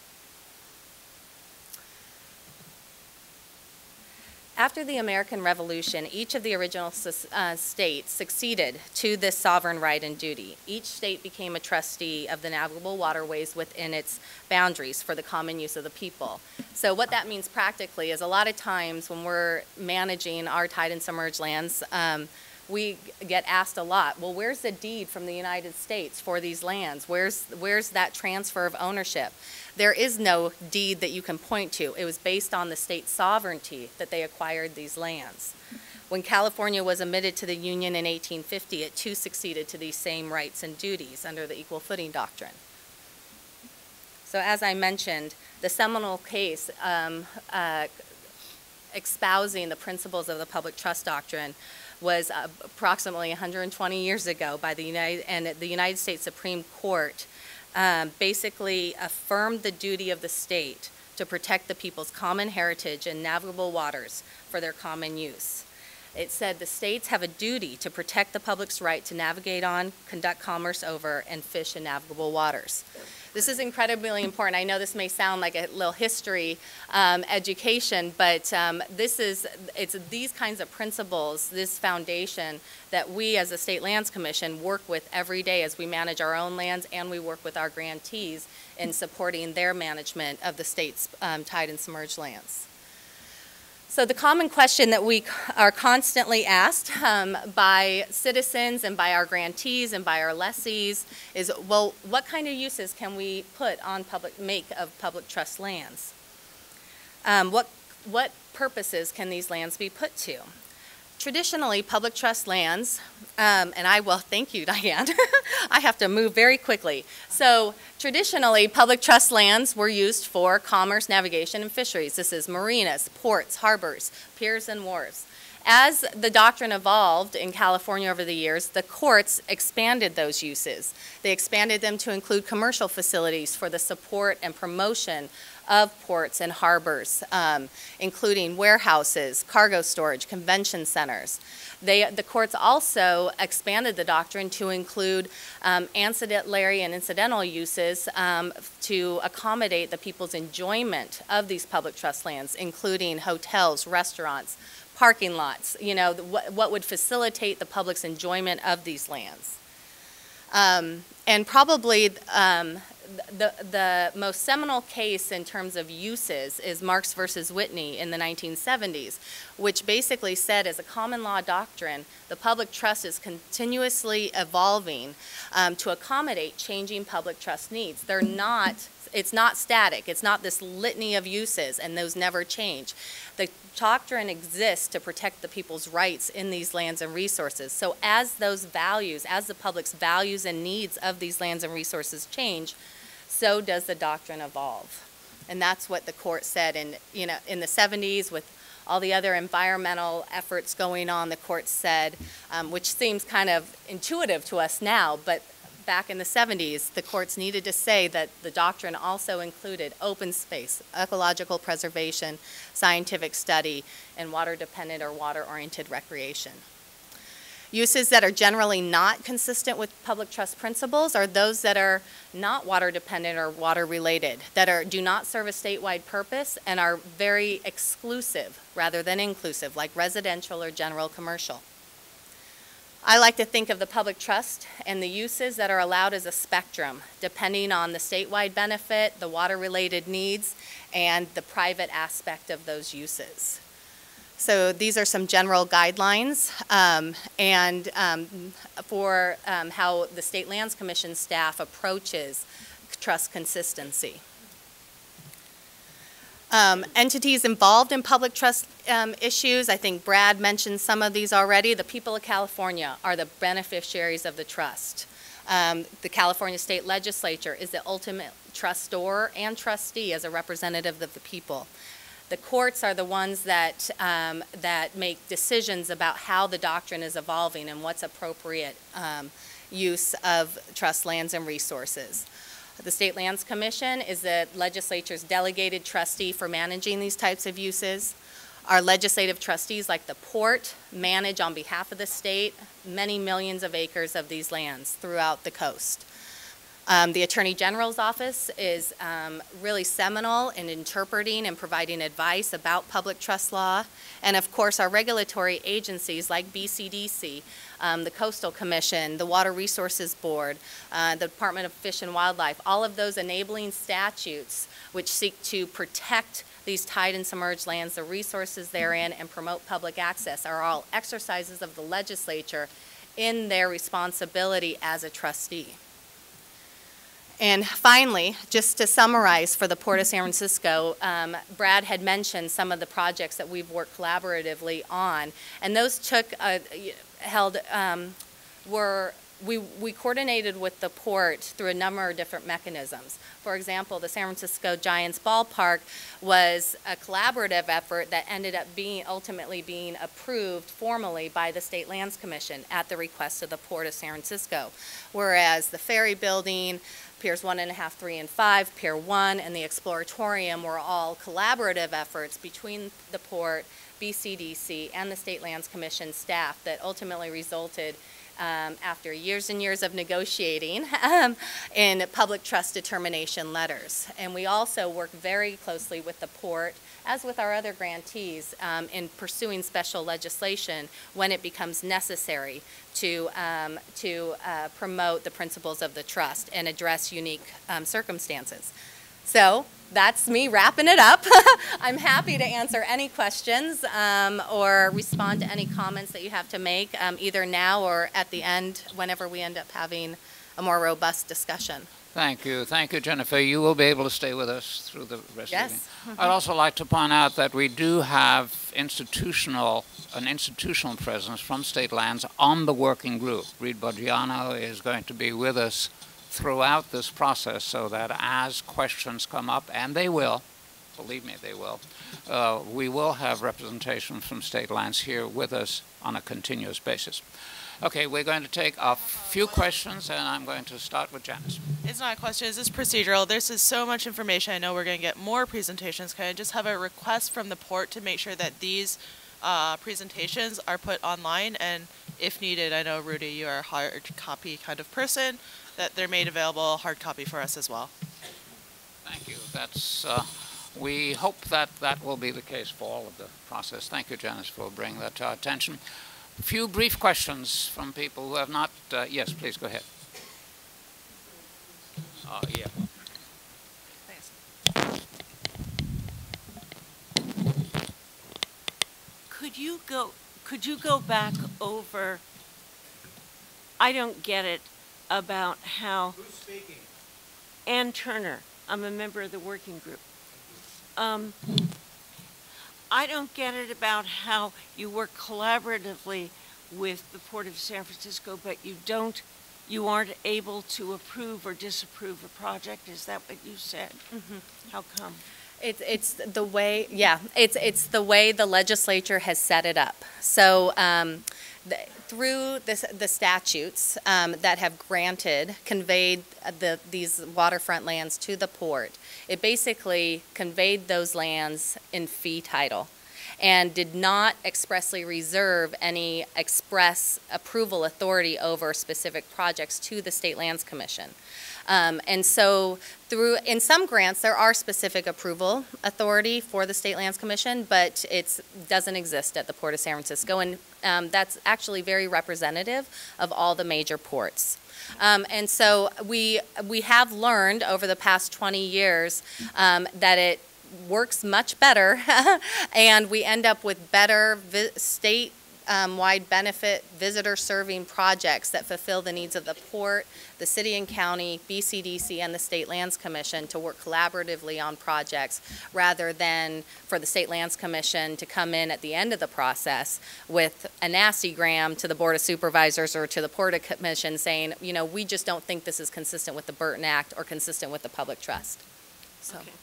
After the American Revolution, each of the original states succeeded to this sovereign right and duty. Each state became a trustee of the navigable waterways within its boundaries for the common use of the people. So what that means practically is a lot of times when we're managing our tied and submerged lands, we get asked a lot, well, where's the deed from the United States for these lands? Where's that transfer of ownership? There is no deed that you can point to. It was based on the state sovereignty that they acquired these lands. When California was admitted to the Union in 1850, it too succeeded to these same rights and duties under the equal footing doctrine. So as I mentioned, the seminal case espousing the principles of the public trust doctrine was approximately 120 years ago by the United States Supreme Court basically affirmed the duty of the state to protect the people's common heritage and navigable waters for their common use. It said the states have a duty to protect the public's right to navigate on, conduct commerce over, and fish in navigable waters. This is incredibly important. I know this may sound like a little history education, but it's these kinds of principles, this foundation that we as a State Lands Commission work with every day as we manage our own lands, and we work with our grantees in supporting their management of the state's tied and submerged lands. So the common question that we are constantly asked by citizens and by our grantees and by our lessees is, well, what kind of uses can we put on make of public trust lands? What purposes can these lands be put to? Traditionally, public trust lands, and I will thank you, Diane. I have to move very quickly. So traditionally, public trust lands were used for commerce, navigation, and fisheries. This is marinas, ports, harbors, piers, and wharves. As the doctrine evolved in California over the years, the courts expanded those uses. They expanded them to include commercial facilities for the support and promotion of ports and harbors, including warehouses, cargo storage, convention centers. The courts also expanded the doctrine to include ancillary and incidental uses to accommodate the people's enjoyment of these public trust lands, including hotels, restaurants, parking lots, you know, what would facilitate the public's enjoyment of these lands. And probably the most seminal case in terms of uses is Marks versus Whitney in the 1970s, which basically said as a common law doctrine, the public trust is continuously evolving to accommodate changing public trust needs. It's not static. It's not this litany of uses, and those never change. The doctrine exists to protect the people's rights in these lands and resources. So as those values, as the public's values and needs of these lands and resources change, so does the doctrine evolve. And that's what the court said in the 70s with all the other environmental efforts going on, the court said, which seems kind of intuitive to us now, but back in the 70s, the courts needed to say that the doctrine also included open space, ecological preservation, scientific study, and water-dependent or water-oriented recreation. Uses that are generally not consistent with public trust principles are those that are not water-dependent or water-related, that do not serve a statewide purpose and are very exclusive rather than inclusive, like residential or general commercial. I like to think of the public trust and the uses that are allowed as a spectrum, depending on the statewide benefit, the water-related needs, and the private aspect of those uses. So these are some general guidelines for how the State Lands Commission staff approaches trust consistency. Entities involved in public trust issues, I think Brad mentioned some of these already. The people of California are the beneficiaries of the trust. The California State Legislature is the ultimate trustor and trustee as a representative of the people. The courts are the ones that, that make decisions about how the doctrine is evolving and what's appropriate use of trust lands and resources. The State Lands Commission is the legislature's delegated trustee for managing these types of uses. Our legislative trustees, like the port, manage on behalf of the state many millions of acres of these lands throughout the coast. The Attorney General's office is really seminal in interpreting and providing advice about public trust law. And of course, our regulatory agencies like BCDC, the Coastal Commission, the Water Resources Board, the Department of Fish and Wildlife, all of those enabling statutes which seek to protect these tide and submerged lands, the resources therein, and promote public access are all exercises of the legislature in their responsibility as a trustee. And finally, just to summarize for the Port of San Francisco, Brad had mentioned some of the projects that we've worked collaboratively on, and those we coordinated with the port through a number of different mechanisms. For example, the San Francisco Giants Ballpark was a collaborative effort that ended up ultimately being approved formally by the State Lands Commission at the request of the Port of San Francisco, whereas the ferry building, Piers 1.5, 3, and 5, Pier 1, and the Exploratorium were all collaborative efforts between the port, BCDC, and the State Lands Commission staff that ultimately resulted, after years and years of negotiating, in public trust determination letters. And we also work very closely with the port, as with our other grantees, in pursuing special legislation when it becomes necessary to promote the principles of the trust and address unique circumstances. So that's me wrapping it up. I'm happy to answer any questions or respond to any comments that you have to make, either now or at the end, whenever we end up having a more robust discussion. Thank you. Thank you, Jennifer. You will be able to stay with us through the rest of the meeting. Mm-hmm. I'd also like to point out that we do have an institutional presence from State Lands on the working group. Reed Boggiano is going to be with us throughout this process so that as questions come up, and they will, believe me, they will, we will have representation from State Lands here with us on a continuous basis. Okay, we're going to take a few questions, and I'm going to start with Janice. It's not a question, it's just procedural. This is so much information. I know we're going to get more presentations. Can I just have a request from the port to make sure that these presentations are put online, and if needed, I know, Rudy, you are a hard copy kind of person, that they're made available hard copy for us as well. Thank you. That's, we hope that that will be the case for all of the process. Thank you, Janice, for bringing that to our attention. A few brief questions from people who have not, yes, please go ahead. Yeah. Thanks. Could you go back over, I don't get it, about how... Who's speaking? Ann Turner. I'm a member of the working group. I don't get it about how you work collaboratively with the Port of San Francisco, but you aren't able to approve or disapprove a project. Is that what you said? Mm-hmm. How come? It's the way, yeah, it's the way the legislature has set it up. So through the statutes that have conveyed these waterfront lands to the port, it basically conveyed those lands in fee title and did not expressly reserve any express approval authority over specific projects to the State Lands Commission. And so in some grants, there are specific approval authority for the State Lands Commission, but it doesn't exist at the Port of San Francisco, and that's actually very representative of all the major ports. And so we have learned over the past 20 years that it works much better, and we end up with better state-wide benefit visitor-serving projects that fulfill the needs of the port, the city and county, BCDC, and the State Lands Commission to work collaboratively on projects, rather than for the State Lands Commission to come in at the end of the process with a nastygram to the Board of Supervisors or to the Port Commission saying, you know, we just don't think this is consistent with the Burton Act or consistent with the public trust. So. Okay.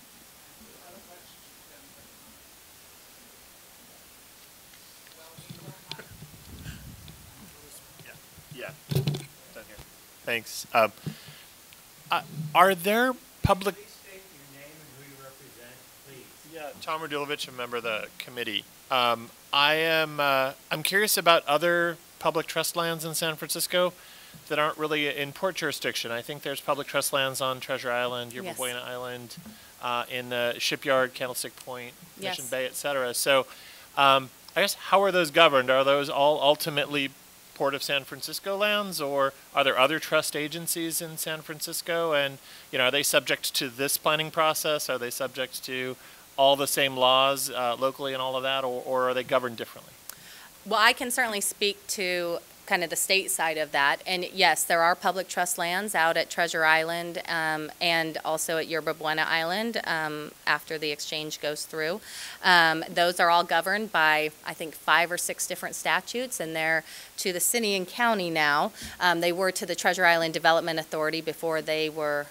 Yeah, done here. Thanks. Are there public? Please state your name and who you represent, please. Yeah, Tom Radulovich, a member of the committee. I'm curious about other public trust lands in San Francisco that aren't really in port jurisdiction. I think there's public trust lands on Treasure Island, Yerba Yes. Buena Island, in the Shipyard, Candlestick Point, Yes. Mission Bay, et cetera. So I guess how are those governed? Are those all ultimately Port of San Francisco lands, or are there other trust agencies in San Francisco? And, you know, are they subject to this planning process? Are they subject to all the same laws locally and all of that, or are they governed differently? Well, I can certainly speak to kind of the state side of that. And yes, there are public trust lands out at Treasure Island and also at Yerba Buena Island after the exchange goes through. Those are all governed by, I think, 5 or 6 different statutes, and they're to the city and county now. They were to the Treasure Island Development Authority before they were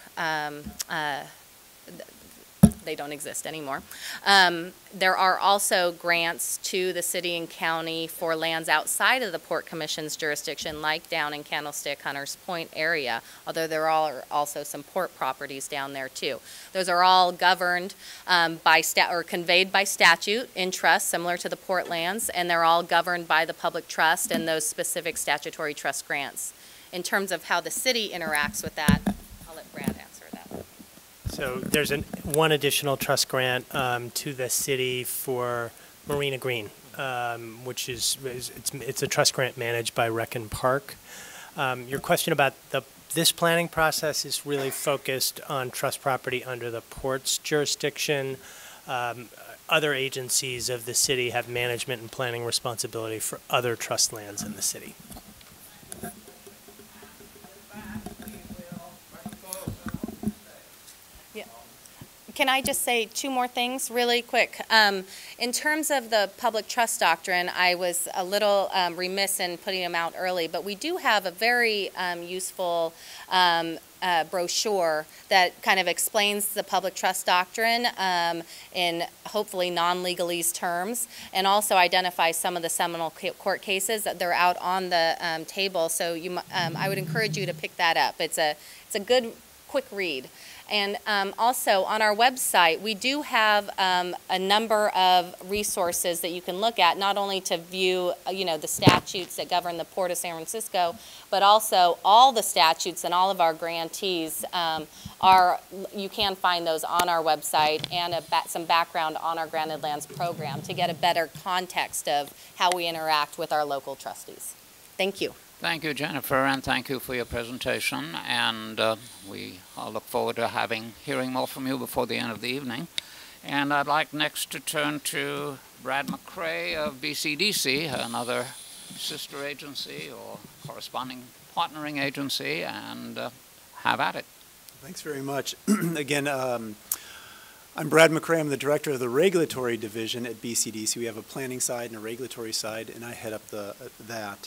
they don't exist anymore. There are also grants to the city and county for lands outside of the Port Commission's jurisdiction, like down in Candlestick, Hunters Point area, although there are also some port properties down there too. Those are all governed or conveyed by statute in trust, similar to the port lands, and they're all governed by the public trust and those specific statutory trust grants. In terms of how the city interacts with that, I'll let Brad answer that. So there's one additional trust grant to the city for Marina Green, which it's a trust grant managed by Rec and Park. Your question about this planning process is really focused on trust property under the port's jurisdiction. Other agencies of the city have management and planning responsibility for other trust lands in the city. Can I just say 2 more things really quick? In terms of the public trust doctrine, I was a little remiss in putting them out early, but we do have a very useful brochure that kind of explains the public trust doctrine in hopefully non-legalese terms, and also identifies some of the seminal court cases that they're out on the table. So I would encourage you to pick that up. It's a good, quick read. And also on our website, we do have a number of resources that you can look at, not only to view, the statutes that govern the Port of San Francisco, but also all the statutes and all of our grantees you can find those on our website, and some background on our Granted Lands program to get a better context of how we interact with our local trustees. Thank you. Thank you, Jennifer, and thank you for your presentation. And we look forward to hearing more from you before the end of the evening. And I'd like next to turn to Brad McCrae of BCDC, another sister agency or corresponding partnering agency, and have at it. Thanks very much. Again, I'm Brad McCrae. I'm the director of the regulatory division at BCDC. We have a planning side and a regulatory side, and I head up that.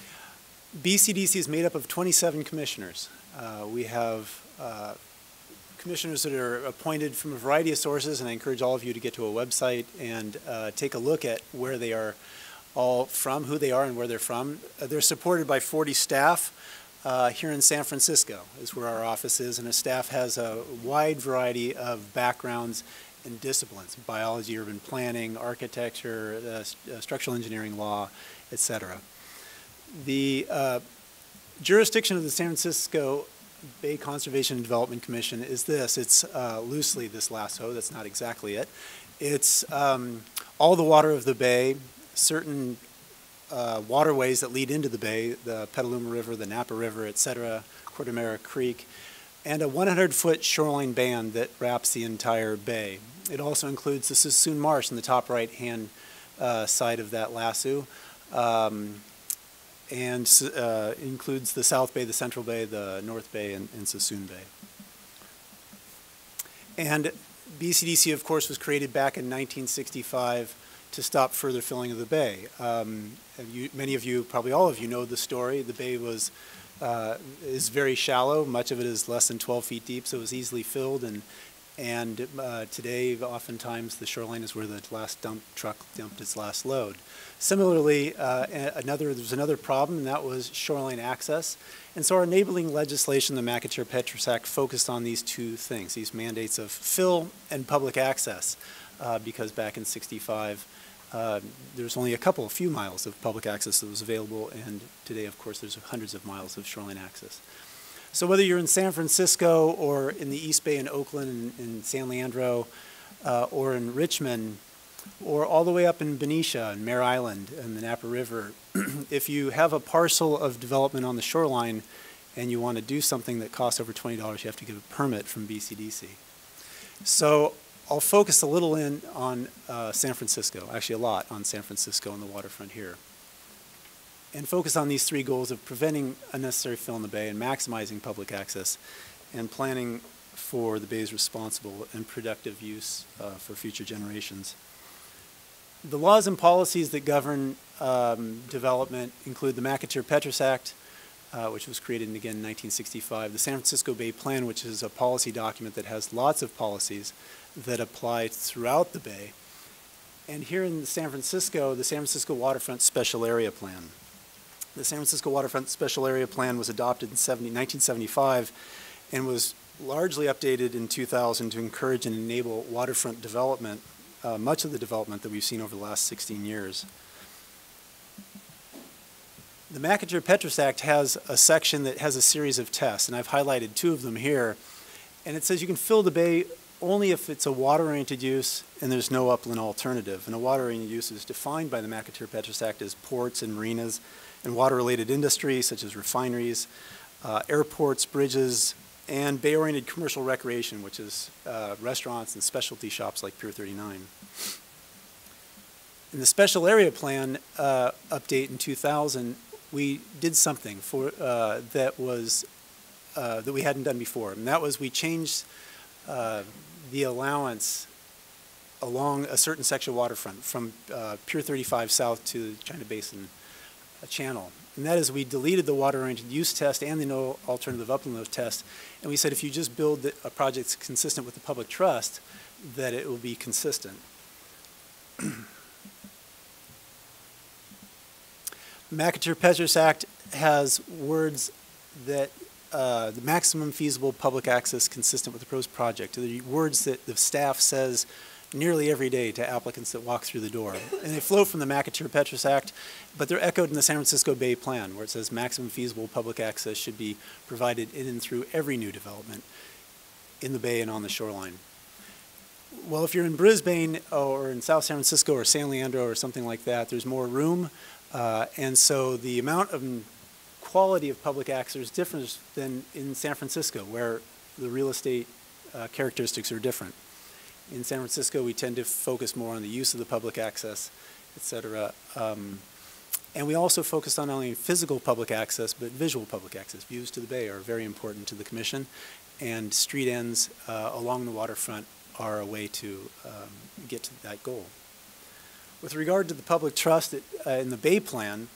BCDC is made up of 27 commissioners. We have commissioners that are appointed from a variety of sources, and I encourage all of you to get to a website and take a look at where they are all from, who they are and where they're from. They're supported by 40 staff. Here in San Francisco is where our office is, and the staff has a wide variety of backgrounds and disciplines: biology, urban planning, architecture, structural engineering, law, etc. The jurisdiction of the San Francisco Bay Conservation and Development Commission is this. It's loosely this lasso. That's not exactly it. It's all the water of the bay, certain waterways that lead into the bay, the Petaluma River, the Napa River, etc., Cordomera Creek, and a 100-foot shoreline band that wraps the entire bay. It also includes the Sassoon Marsh in the top right-hand side of that lasso, and includes the South Bay, the Central Bay, the North Bay, and Sassoon Bay. And BCDC, of course, was created back in 1965 to stop further filling of the bay. Many of you, probably all of you, know the story. The bay is very shallow. Much of it is less than 12 feet deep, so it was easily filled. And today, oftentimes, the shoreline is where the last dump truck dumped its last load. Similarly, there was another problem, and that was shoreline access. And so our enabling legislation, the McAteer-Petrus Act, focused on these two things, these mandates of fill and public access, because back in '65, there was only a few miles of public access that was available, and today, of course, there's hundreds of miles of shoreline access. So whether you're in San Francisco or in the East Bay in Oakland and San Leandro, or in Richmond, or all the way up in Benicia and Mare Island and the Napa River, if you have a parcel of development on the shoreline and you want to do something that costs over $20, you have to get a permit from BCDC. So I'll focus a little in on San Francisco, actually a lot on San Francisco and the waterfront here, and focus on these three goals of preventing unnecessary fill in the bay and maximizing public access and planning for the bay's responsible and productive use for future generations. The laws and policies that govern development include the McAteer-Petrus Act, which was created again in 1965, the San Francisco Bay Plan, which is a policy document that has lots of policies that apply throughout the bay, and here in San Francisco, the San Francisco Waterfront Special Area Plan. The San Francisco Waterfront Special Area Plan was adopted in 1975 and was largely updated in 2000 to encourage and enable waterfront development, much of the development that we've seen over the last 16 years. The McAteer-Petrus Act has a section that has a series of tests, and I've highlighted two of them here. And it says you can fill the bay only if it's a water-oriented use and there's no upland alternative. And a water-oriented use is defined by the McAteer-Petrus Act as ports and marinas and water-related industries such as refineries, airports, bridges, and bay-oriented commercial recreation, which is restaurants and specialty shops like Pier 39. In the Special Area Plan update in 2000, we did something for that we hadn't done before, and that was we changed the allowance along a certain section of waterfront from Pier 35 south to the China Basin Channel. And that is, we deleted the water-oriented use test and the no alternative upland load test, and we said if you just build a project that's consistent with the public trust, that it will be consistent. The McAteer-Petrus Act has words that the maximum feasible public access consistent with the proposed project. The words that the staff says nearly every day to applicants that walk through the door. And they flow from the McAteer-Petrus Act, but they're echoed in the San Francisco Bay Plan, where it says maximum feasible public access should be provided in and through every new development in the bay and on the shoreline. Well, if you're in Brisbane or in South San Francisco or San Leandro or something like that, there's more room. And so the amount of quality of public access is different than in San Francisco, where the real estate characteristics are different. In San Francisco, we tend to focus more on the use of the public access, et cetera. And we also focus on not only physical public access, but visual public access. Views to the bay are very important to the Commission, and street ends along the waterfront are a way to get to that goal. With regard to the public trust in the Bay Plan,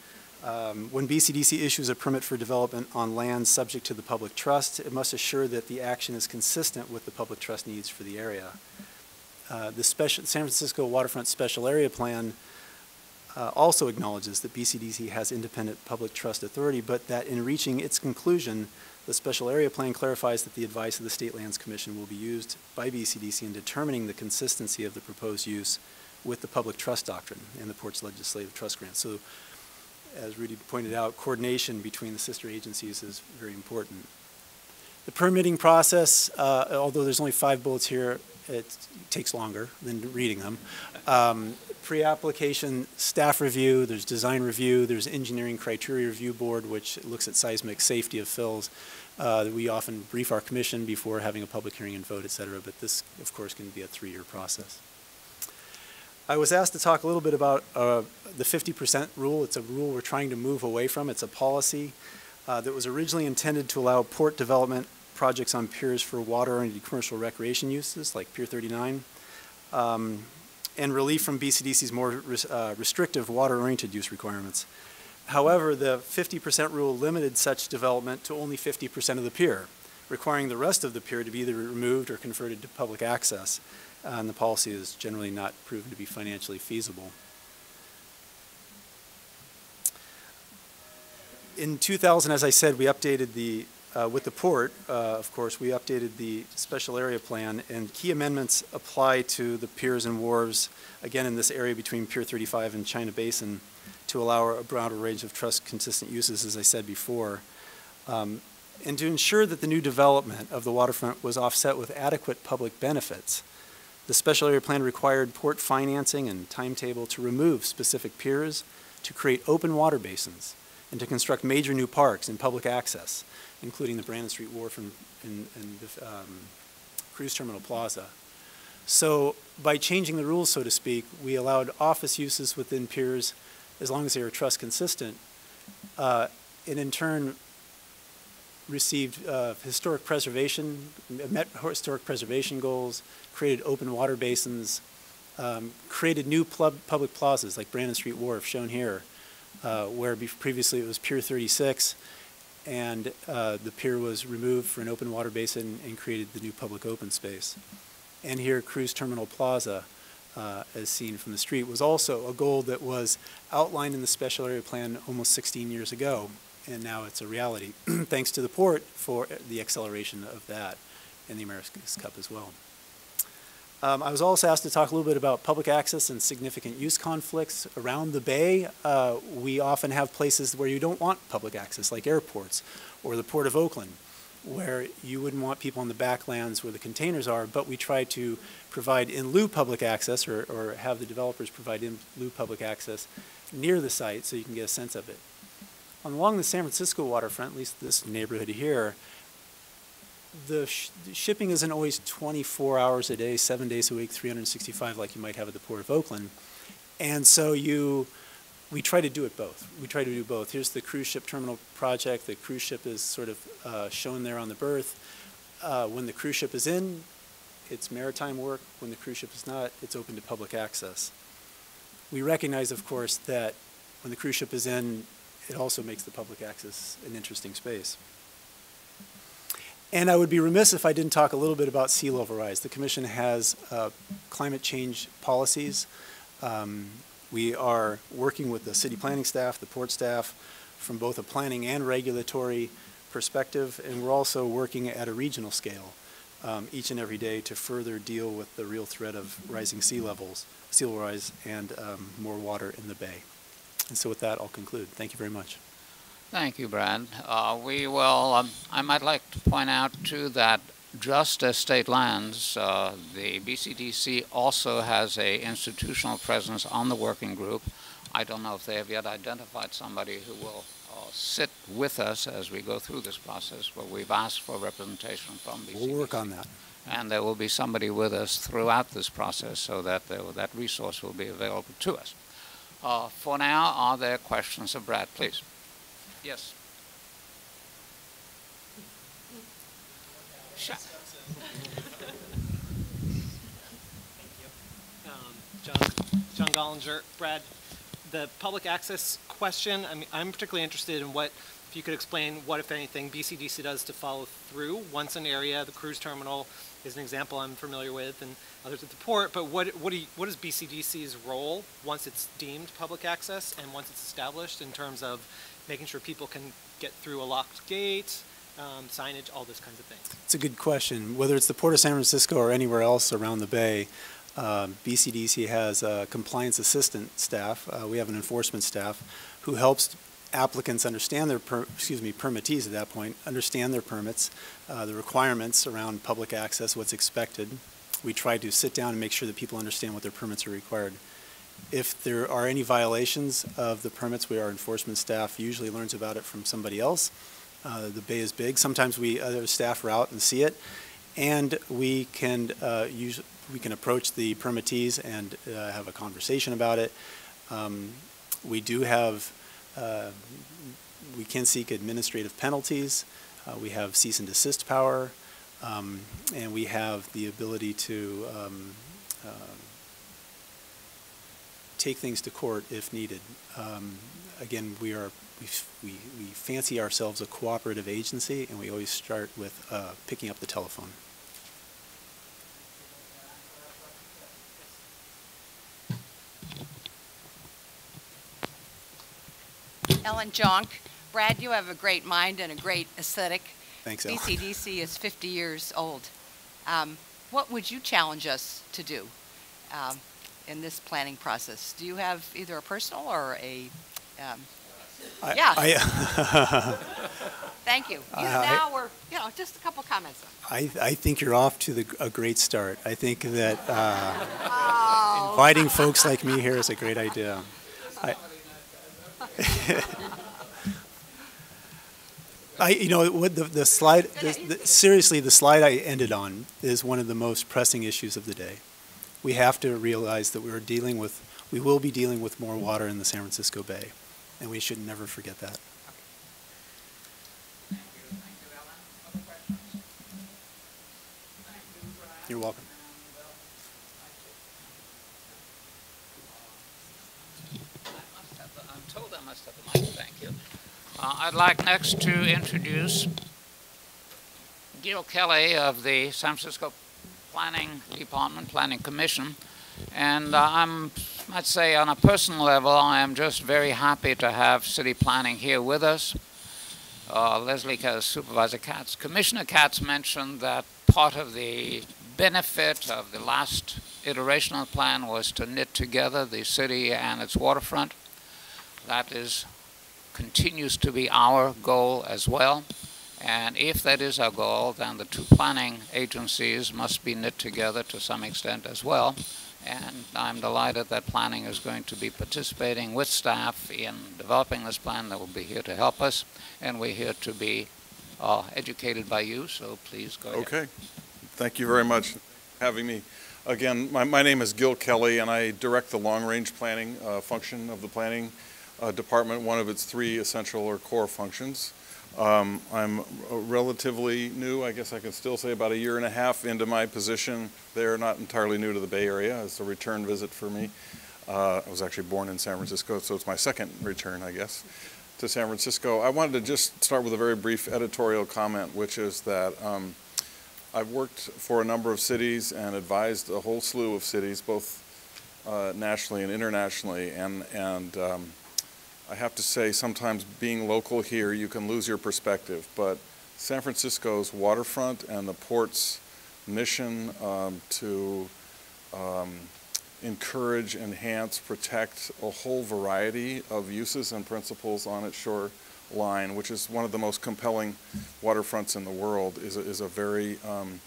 When BCDC issues a permit for development on land subject to the public trust, it must assure that the action is consistent with the public trust needs for the area. The San Francisco Waterfront Special Area Plan also acknowledges that BCDC has independent public trust authority, but that in reaching its conclusion, the Special Area Plan clarifies that the advice of the State Lands Commission will be used by BCDC in determining the consistency of the proposed use with the public trust doctrine and the Port's legislative trust grant. So, as Rudy pointed out, coordination between the sister agencies is very important. The permitting process, although there's only 5 bullets here, it takes longer than reading them. Pre-application staff review, there's design review, there's engineering criteria review board, which looks at seismic safety of fills. We often brief our commission before having a public hearing and vote, et cetera, but this, of course, can be a 3-year process. I was asked to talk a little bit about the 50% rule. It's a rule we're trying to move away from. It's a policy that was originally intended to allow port development projects on piers for water-oriented commercial recreation uses, like Pier 39, and relief from BCDC's more restrictive water-oriented use requirements. However, the 50% rule limited such development to only 50% of the pier, requiring the rest of the pier to be either removed or converted to public access. And the policy is generally not proven to be financially feasible. In 2000, as I said, we updated the, with the port, of course, we updated the special area plan, and key amendments apply to the piers and wharves, again in this area between Pier 35 and China Basin, to allow a broader range of trust-consistent uses, as I said before. And to ensure that the new development of the waterfront was offset with adequate public benefits, the special area plan required port financing and timetable to remove specific piers, to create open water basins, and to construct major new parks and public access, including the Brandon Street Wharf and the Cruise Terminal Plaza. So by changing the rules, so to speak, we allowed office uses within piers as long as they were trust consistent, and in turn received historic preservation, met historic preservation goals, created open water basins, created new public plazas like Brandon Street Wharf, shown here, where previously it was Pier 36, and the pier was removed for an open water basin and created the new public open space. And here, Cruise Terminal Plaza, as seen from the street, was also a goal that was outlined in the special area plan almost 16 years ago, and now it's a reality, thanks to the port for the acceleration of that and the America's Cup as well. I was also asked to talk a little bit about public access and significant use conflicts around the bay. We often have places where you don't want public access, like airports or the Port of Oakland, where you wouldn't want people on the backlands where the containers are, but we try to provide in lieu public access, or have the developers provide in lieu public access near the site so you can get a sense of it. Along the San Francisco waterfront, at least this neighborhood here, the shipping isn't always 24 hours a day, 7 days a week, 365 like you might have at the Port of Oakland. And so we try to do it both. We try to do both. Here's the cruise ship terminal project. The cruise ship is sort of shown there on the berth. When the cruise ship is in, it's maritime work. When the cruise ship is not, it's open to public access. We recognize, of course, that when the cruise ship is in, it also makes the public access an interesting space. And I would be remiss if I didn't talk a little bit about sea level rise. The Commission has climate change policies. We are working with the city planning staff, the port staff, from both a planning and regulatory perspective, and we're also working at a regional scale each and every day to further deal with the real threat of rising sea levels, sea level rise, and more water in the bay. And so with that, I'll conclude. Thank you very much. Thank you, Brad. We will, I might like to point out, too, that just as state lands, the BCDC also has an institutional presence on the working group. I don't know if they have yet identified somebody who will sit with us as we go through this process, but we've asked for representation from BCDC. We'll work on that. And there will be somebody with us throughout this process so that that resource will be available to us. For now, are there questions of Brad, please? Yes. Sure. John Gollinger. Brad, the public access question, I mean, I'm particularly interested in what, if you could explain what, if anything, BCDC does to follow through once an area, the cruise terminal is an example I'm familiar with, and others at the port, but what is BCDC's role once it's deemed public access and once it's established in terms of making sure people can get through a locked gate, signage, all those kinds of things? It's a good question. Whether it's the Port of San Francisco or anywhere else around the Bay, BCDC has a compliance assistant staff. We have an enforcement staff who helps applicants understand their, permittees at that point, understand their permits, the requirements around public access, what's expected. We try to sit down and make sure that people understand what their permits are required. If there are any violations of the permits, our enforcement staff usually learns about it from somebody else. The Bay is big. Sometimes other staff are out and see it, and we can approach the permittees and have a conversation about it. We do have, we can seek administrative penalties. We have cease and desist power, and we have the ability to take things to court if needed. Again, we fancy ourselves a cooperative agency, and we always start with picking up the telephone. Ellen Jonk. Brad, you have a great mind and a great aesthetic. Thanks, Ellen. BCDC is 50 years old. What would you challenge us to do in this planning process? Do you have either a personal or a... Thank you. Now we're, just a couple comments. I think you're off to a great start. I think that inviting folks like me here is a great idea. The slide, seriously, the slide I ended on is one of the most pressing issues of the day. We have to realize that we will be dealing with more water in the San Francisco Bay, and we should never forget that. Thank you, Ellen. Other questions? Thank you, Brad. You're welcome. I'm told I must have the mic. Thank you. I'd like next to introduce Gil Kelly of the San Francisco Planning Department, Planning Commission. And I'd say on a personal level, I am just very happy to have city planning here with us. Leslie Katz, Supervisor Katz. Commissioner Katz mentioned that part of the benefit of the last iteration of the plan was to knit together the city and its waterfront. That continues to be our goal as well. And if that is our goal, then the two planning agencies must be knit together to some extent as well. And I'm delighted that planning is going to be participating with staff in developing this plan. That will be here to help us. And we're here to be educated by you, so please go ahead. Okay. Thank you very much for having me. Again, my name is Gil Kelly, and I direct the long-range planning function of the planning department, one of its three essential or core functions. I'm relatively new, I guess I can still say about a year and a half into my position there, not entirely new to the Bay Area. It's a return visit for me. I was actually born in San Francisco, so it's my second return, I guess, to San Francisco. I wanted to just start with a very brief editorial comment, which is that I've worked for a number of cities and advised a whole slew of cities, both nationally and internationally, and I have to say, sometimes being local here, you can lose your perspective, but San Francisco's waterfront and the port's mission to encourage, enhance, protect a whole variety of uses and principles on its shoreline, which is one of the most compelling waterfronts in the world, is a very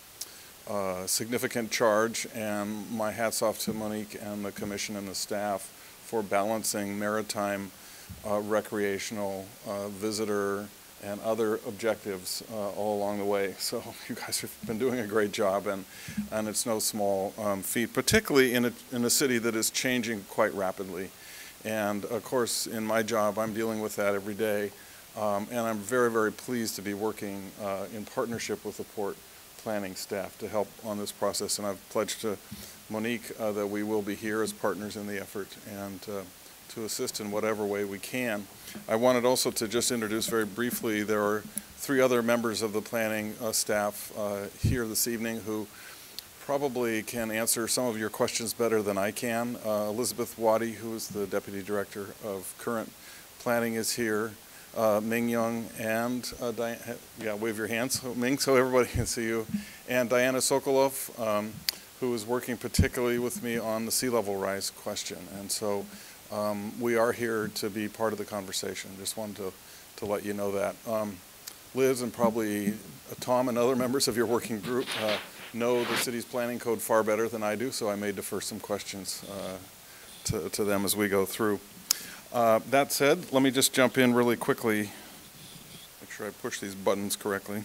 significant charge, and my hat's off to Monique and the Commission and the staff for balancing maritime recreational, visitor, and other objectives all along the way. So you guys have been doing a great job, and it's no small feat, particularly in a city that is changing quite rapidly. And of course, in my job, I'm dealing with that every day, and I'm very, very pleased to be working in partnership with the Port planning staff to help on this process. And I've pledged to Monique that we will be here as partners in the effort, and assist in whatever way we can. I wanted also to just introduce very briefly, there are 3 other members of the planning staff here this evening who probably can answer some of your questions better than I can. Elizabeth Waddy, who is the Deputy Director of Current Planning, is here. Ming Young and Diane, yeah, wave your hands, Ming, so everybody can see you. And Diana Sokolov, who is working particularly with me on the sea level rise question. And so we are here to be part of the conversation. Just wanted to let you know that. Liz and probably Tom and other members of your working group know the city's planning code far better than I do, so I may defer some questions to them as we go through. That said, let me just jump in really quickly. Make sure I push these buttons correctly.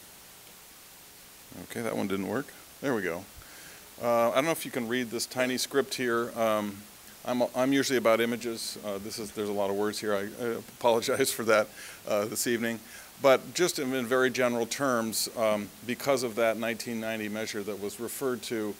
Okay, that one didn't work. There we go. I don't know if you can read this tiny script here. I'm usually about images. There's a lot of words here. I apologize for that this evening. But just in very general terms, because of that 1990 measure that was referred to,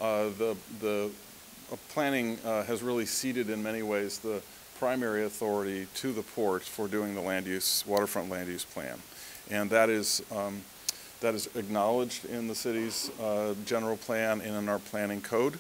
the planning has really ceded in many ways the primary authority to the port for doing the waterfront land use plan. And that is acknowledged in the city's general plan and in our planning code.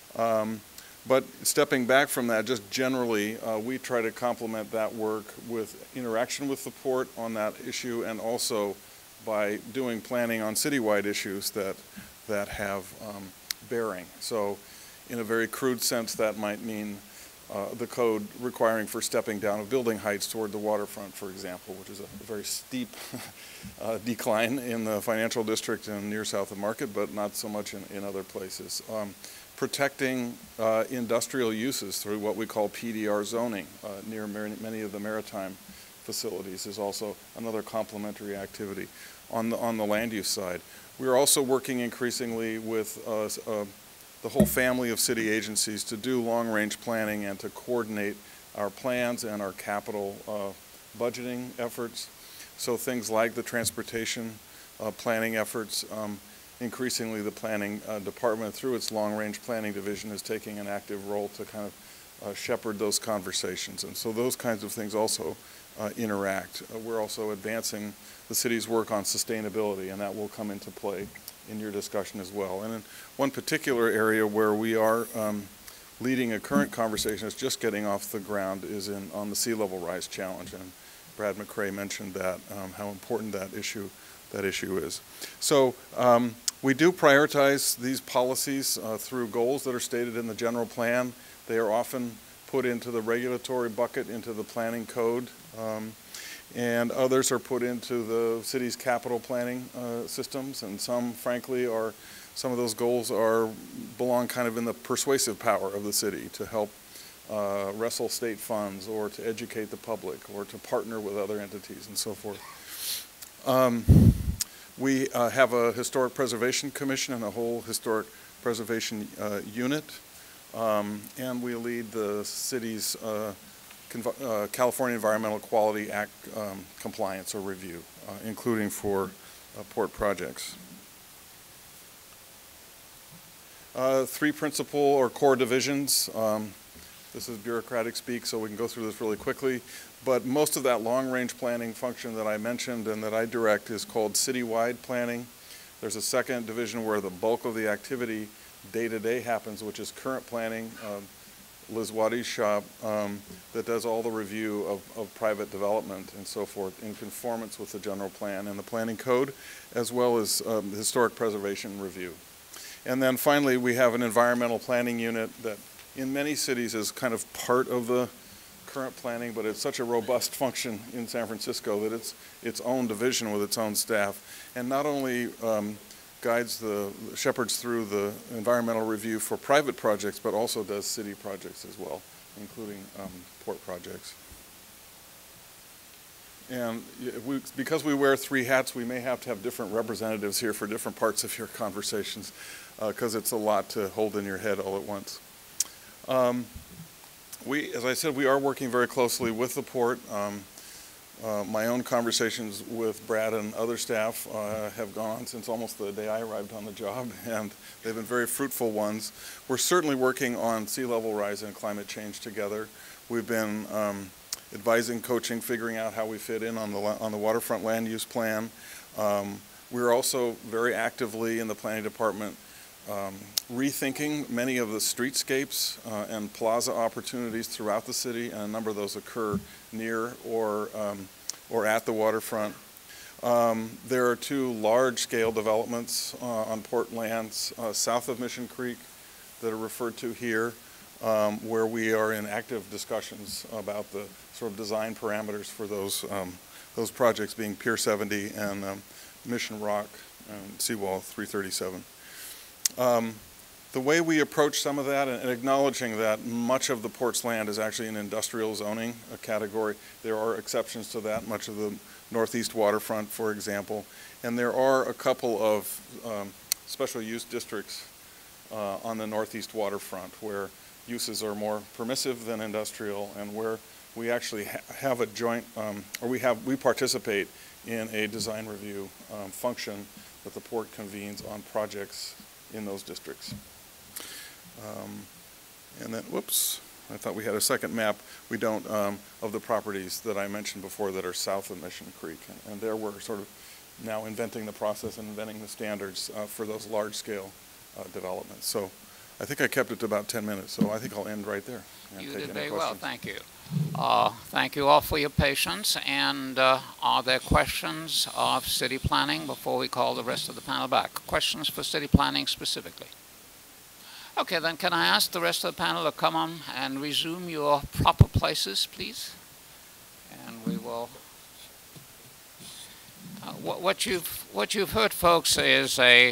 But stepping back from that, just generally, we try to complement that work with interaction with the port on that issue, and also by doing planning on citywide issues that have bearing. So in a very crude sense, that might mean the code requiring for stepping down of building heights toward the waterfront, for example, which is a very steep decline in the financial district and near south of Market, but not so much in other places. Protecting industrial uses through what we call PDR zoning near many of the maritime facilities is also another complementary activity on the land use side. We are also working increasingly with the whole family of city agencies to do long-range planning and to coordinate our plans and our capital budgeting efforts. So things like the transportation planning efforts, increasingly the planning department through its long-range planning division is taking an active role to kind of shepherd those conversations. And so those kinds of things also interact. We're also advancing the city's work on sustainability, and that will come into play in your discussion as well. And in one particular area where we are leading a current conversation that's just getting off the ground is on the sea level rise challenge. And Brad McCrae mentioned that, how important that issue is. So we do prioritize these policies through goals that are stated in the general plan. They are often put into the regulatory bucket, into the planning code, and others are put into the city's capital planning systems, and some, frankly, some of those goals belong kind of in the persuasive power of the city to help wrestle state funds, or to educate the public, or to partner with other entities and so forth. We have a historic preservation commission and a whole historic preservation unit, and we lead the city's California Environmental Quality Act compliance or review, including for port projects. 3 principal or core divisions. This is bureaucratic speak, so we can go through this really quickly. But most of that long-range planning function that I mentioned and that I direct is called citywide planning. There's a second division where the bulk of the activity day-to-day happens, which is current planning, Liz Waddy's shop, that does all the review of private development and so forth in conformance with the general plan and the planning code, as well as historic preservation review. And then finally, we have an environmental planning unit that in many cities is kind of part of the current planning, but it's such a robust function in San Francisco that it's its own division with its own staff, and not only shepherds through the environmental review for private projects, but also does city projects as well, including port projects. And because we wear 3 hats, we may have to have different representatives here for different parts of your conversations, because it's a lot to hold in your head all at once. As I said, we are working very closely with the port. My own conversations with Brad and other staff have gone on since almost the day I arrived on the job, and they've been very fruitful ones. We're certainly working on sea level rise and climate change together. We've been advising, coaching, figuring out how we fit in on the Waterfront Land Use Plan. We're also very actively in the planning department rethinking many of the streetscapes and plaza opportunities throughout the city, and a number of those occur near or at the waterfront. There are two large-scale developments on port lands south of Mission Creek that are referred to here, where we are in active discussions about the sort of design parameters for those projects, being Pier 70 and Mission Rock and Seawall 337. The way we approach some of that, and acknowledging that much of the port's land is actually in industrial zoning category, there are exceptions to that, much of the northeast waterfront, for example, and there are a couple of special use districts on the northeast waterfront where uses are more permissive than industrial, and where we actually have a joint, or we participate in a design review function that the port convenes on projects in those districts. And then, whoops, I thought we had a second map. We don't, of the properties that I mentioned before that are south of Mission Creek. And there we're sort of now inventing the process and inventing the standards for those large-scale developments. So I think I kept it to about 10 minutes, so I think I'll end right there. You did very well, thank you. Thank you all for your patience. And are there questions of city planning before we call the rest of the panel back? Questions for city planning specifically? Okay, then can I ask the rest of the panel to come on and resume your proper places, please? And we will... what you've heard, folks, is a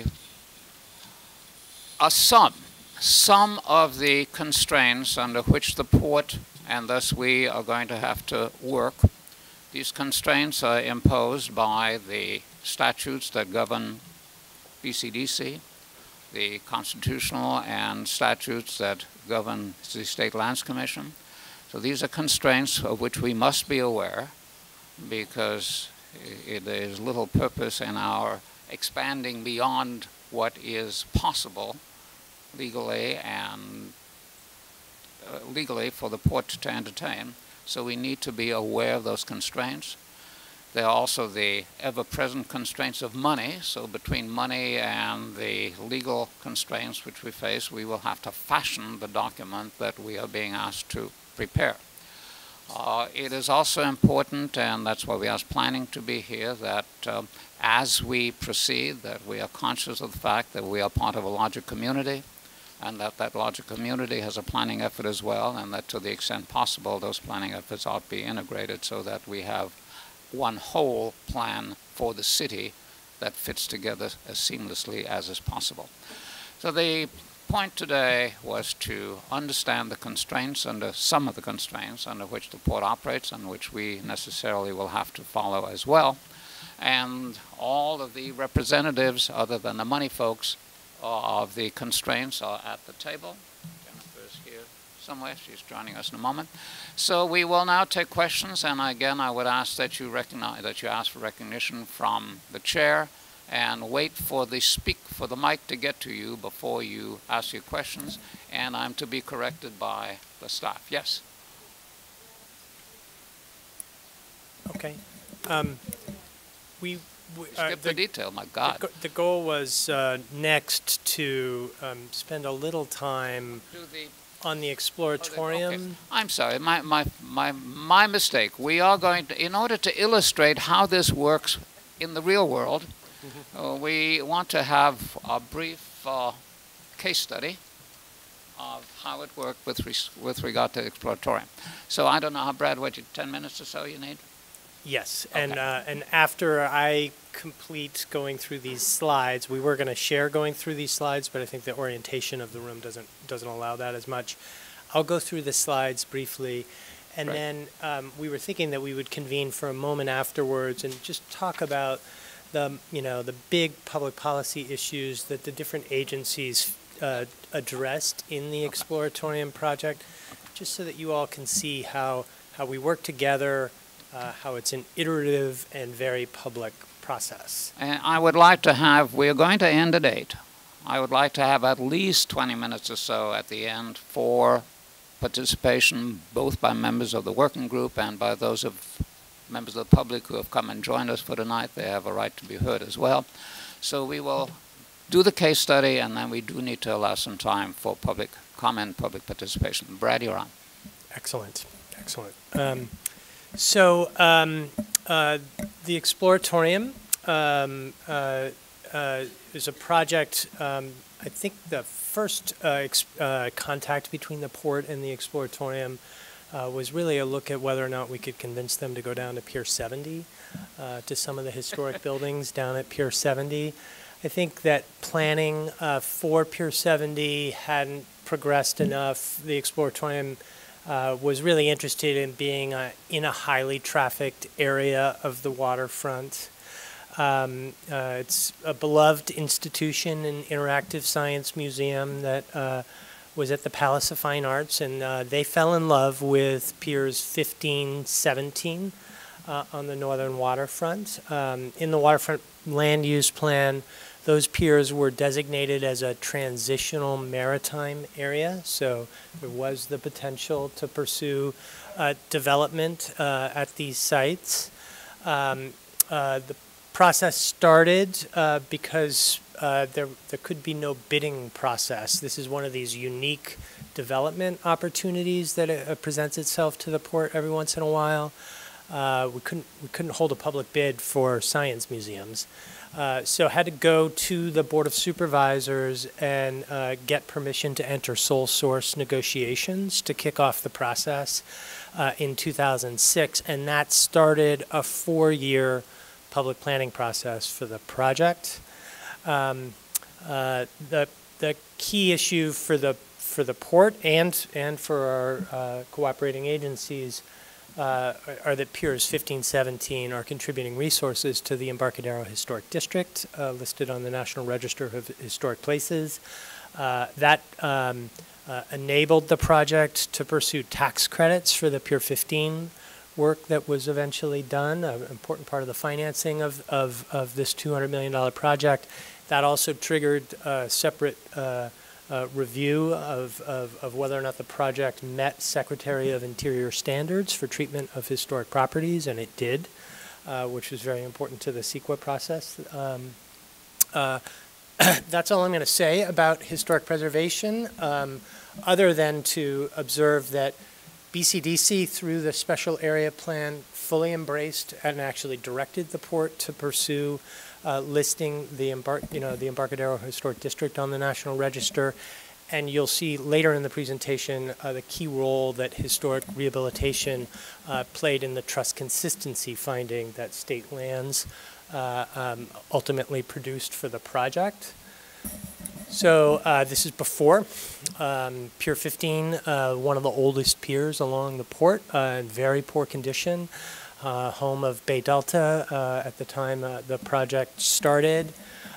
some of the constraints under which the port and thus we are going to have to work. These constraints are imposed by the statutes that govern BCDC, the constitutional and statutes that govern the State Lands Commission. So these are constraints of which we must be aware, because there is little purpose in our expanding beyond what is possible legally and legally for the port to entertain. So we need to be aware of those constraints. There are also the ever-present constraints of money. So between money and the legal constraints which we face, we will have to fashion the document that we are being asked to prepare. It is also important, and that's why we ask planning to be here, that as we proceed, that we are conscious of the fact that we are part of a larger community, and that that larger community has a planning effort as well, and that to the extent possible, those planning efforts ought to be integrated so that we have one whole plan for the city that fits together as seamlessly as is possible. So the point today was to understand the constraints, under some of the constraints under which the port operates and which we necessarily will have to follow as well. And all of the representatives, other than the money folks, of the constraints are at the table. Jennifer's here somewhere. She's joining us in a moment. So we will now take questions, and again, I would ask that you recognize that you ask for recognition from the chair, and wait for the mic to get to you before you ask your questions. And I'm to be corrected by the staff. Yes. Okay. Skip the detail, my God. The goal was next to spend a little time on the exploratorium. Okay. I'm sorry, my mistake. We are going to, in order to illustrate how this works in the real world, we want to have a brief case study of how it worked with regard to the exploratorium. So I don't know how, Brad, 10 minutes or so you need? Yes, okay. And after I complete going through these slides, we were going to share going through these slides, but I think the orientation of the room doesn't allow that as much. I'll go through the slides briefly, and then we were thinking that we would convene for a moment afterwards and just talk about the big public policy issues that the different agencies addressed in the exploratorium project, just so that you all can see how we work together. how it's an iterative and very public process. And I would like to have, we're going to end at 8. I would like to have at least 20 minutes or so at the end for participation, both by members of the working group and by those of members of the public who have come and joined us for tonight. They have a right to be heard as well. So we will do the case study, and then we do need to allow some time for public comment, public participation. Brad, you're on. Excellent, excellent. The Exploratorium is a project, I think the first contact between the port and the Exploratorium was really a look at whether or not we could convince them to go down to Pier 70, to some of the historic buildings down at Pier 70. I think that planning for Pier 70 hadn't progressed enough. The Exploratorium was really interested in being in a highly trafficked area of the waterfront. It's a beloved institution, an interactive science museum that was at the Palace of Fine Arts, and they fell in love with Piers 15, 17 on the northern waterfront. In the Waterfront Land Use Plan, those piers were designated as a transitional maritime area, so there was the potential to pursue development at these sites. The process started because there could be no bidding process. This is one of these unique development opportunities that presents itself to the port every once in a while. We couldn't hold a public bid for science museums. So had to go to the Board of Supervisors and get permission to enter sole source negotiations to kick off the process in 2006, and that started a 4-year public planning process for the project. The key issue for the port and for our cooperating agencies are that Piers 15, 17 are contributing resources to the Embarcadero Historic District, listed on the National Register of Historic Places. That enabled the project to pursue tax credits for the Pier 15 work that was eventually done, an important part of the financing of this $200 million project. That also triggered a separate review of whether or not the project met Secretary of Interior standards for treatment of historic properties, and it did, which was very important to the CEQA process. That's all I'm going to say about historic preservation, other than to observe that BCDC, through the special area plan, fully embraced and actually directed the port to pursue listing the Embarcadero Historic District on the National Register. And you'll see later in the presentation the key role that historic rehabilitation played in the trust consistency finding that State Lands ultimately produced for the project. So this is before. Pier 15, one of the oldest piers along the port, in very poor condition. Home of Bay Delta at the time the project started.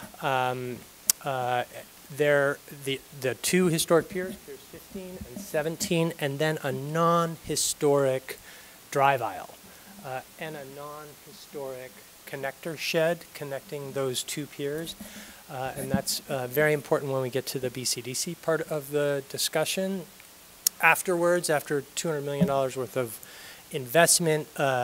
The two historic piers, Piers 15 and 17, and then a non-historic drive aisle and a non-historic connector shed connecting those two piers. And that's very important when we get to the BCDC part of the discussion. Afterwards, after $200 million worth of investment,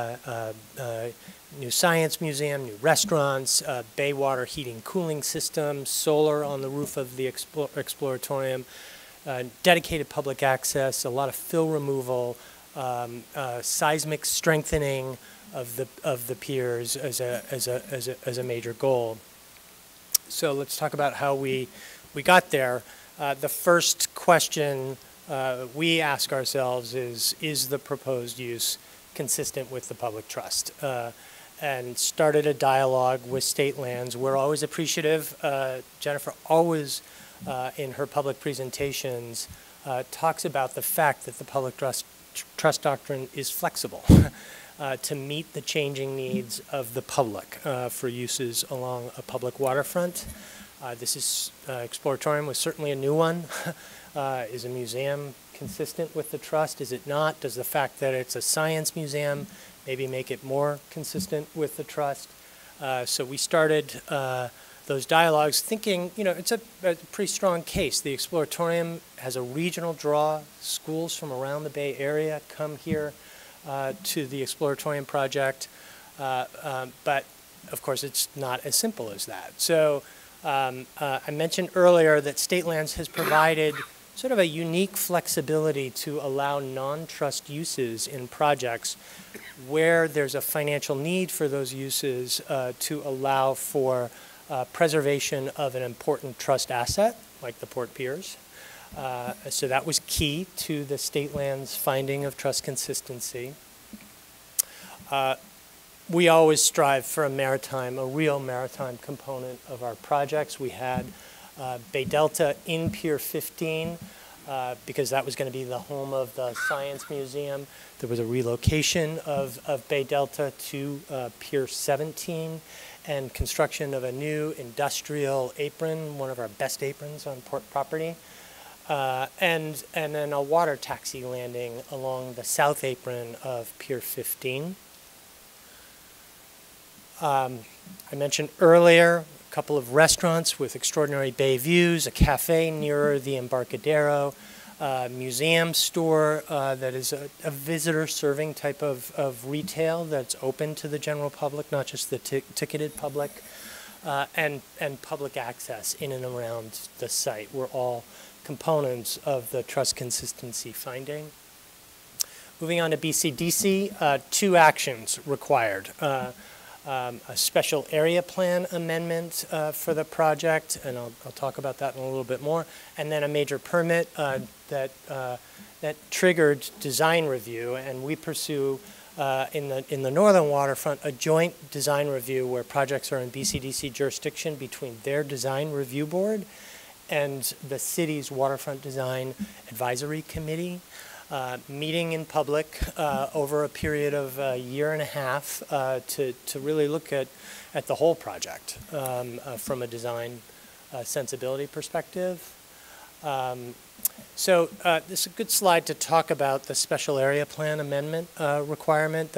new science museum, new restaurants, bay water heating cooling system, solar on the roof of the Exploratorium, dedicated public access, a lot of fill removal, seismic strengthening of the piers as a major goal. So let's talk about how we got there. The first question we ask ourselves is the proposed use consistent with the public trust? And started a dialogue with State Lands. We're always appreciative. Jennifer always, in her public presentations, talks about the fact that the public trust doctrine is flexible to meet the changing needs of the public for uses along a public waterfront. This Exploratorium was certainly a new one. Is a museum consistent with the trust? Is it not? Does the fact that it's a science museum maybe make it more consistent with the trust. So we started those dialogues thinking, it's a pretty strong case. The Exploratorium has a regional draw. Schools from around the Bay Area come here to the Exploratorium project. But, of course, it's not as simple as that. So I mentioned earlier that State Lands has provided sort of a unique flexibility to allow non-trust uses in projects where there's a financial need for those uses to allow for preservation of an important trust asset, like the Port Piers. So that was key to the State Lands finding of trust consistency. We always strive for a real maritime component of our projects. We had Bay Delta in Pier 15 because that was going to be the home of the Science Museum. There was a relocation of Bay Delta to Pier 17 and construction of a new industrial apron, one of our best aprons on port property, and then a water taxi landing along the south apron of Pier 15. I mentioned earlier a couple of restaurants with extraordinary bay views, a cafe nearer the Embarcadero, a museum store that is a visitor-serving type of retail that's open to the general public, not just the ticketed public, and public access in and around the site were all components of the trust consistency finding. Moving on to BCDC, 2 actions required. A special area plan amendment for the project, and I'll talk about that in a little bit more, and then a major permit that triggered design review, and we pursue in the northern waterfront a joint design review where projects are in BCDC jurisdiction between their design review board and the city's waterfront design advisory committee. Meeting in public over a period of a year and a half to really look at the whole project from a design sensibility perspective. So this is a good slide to talk about the special area plan amendment requirement.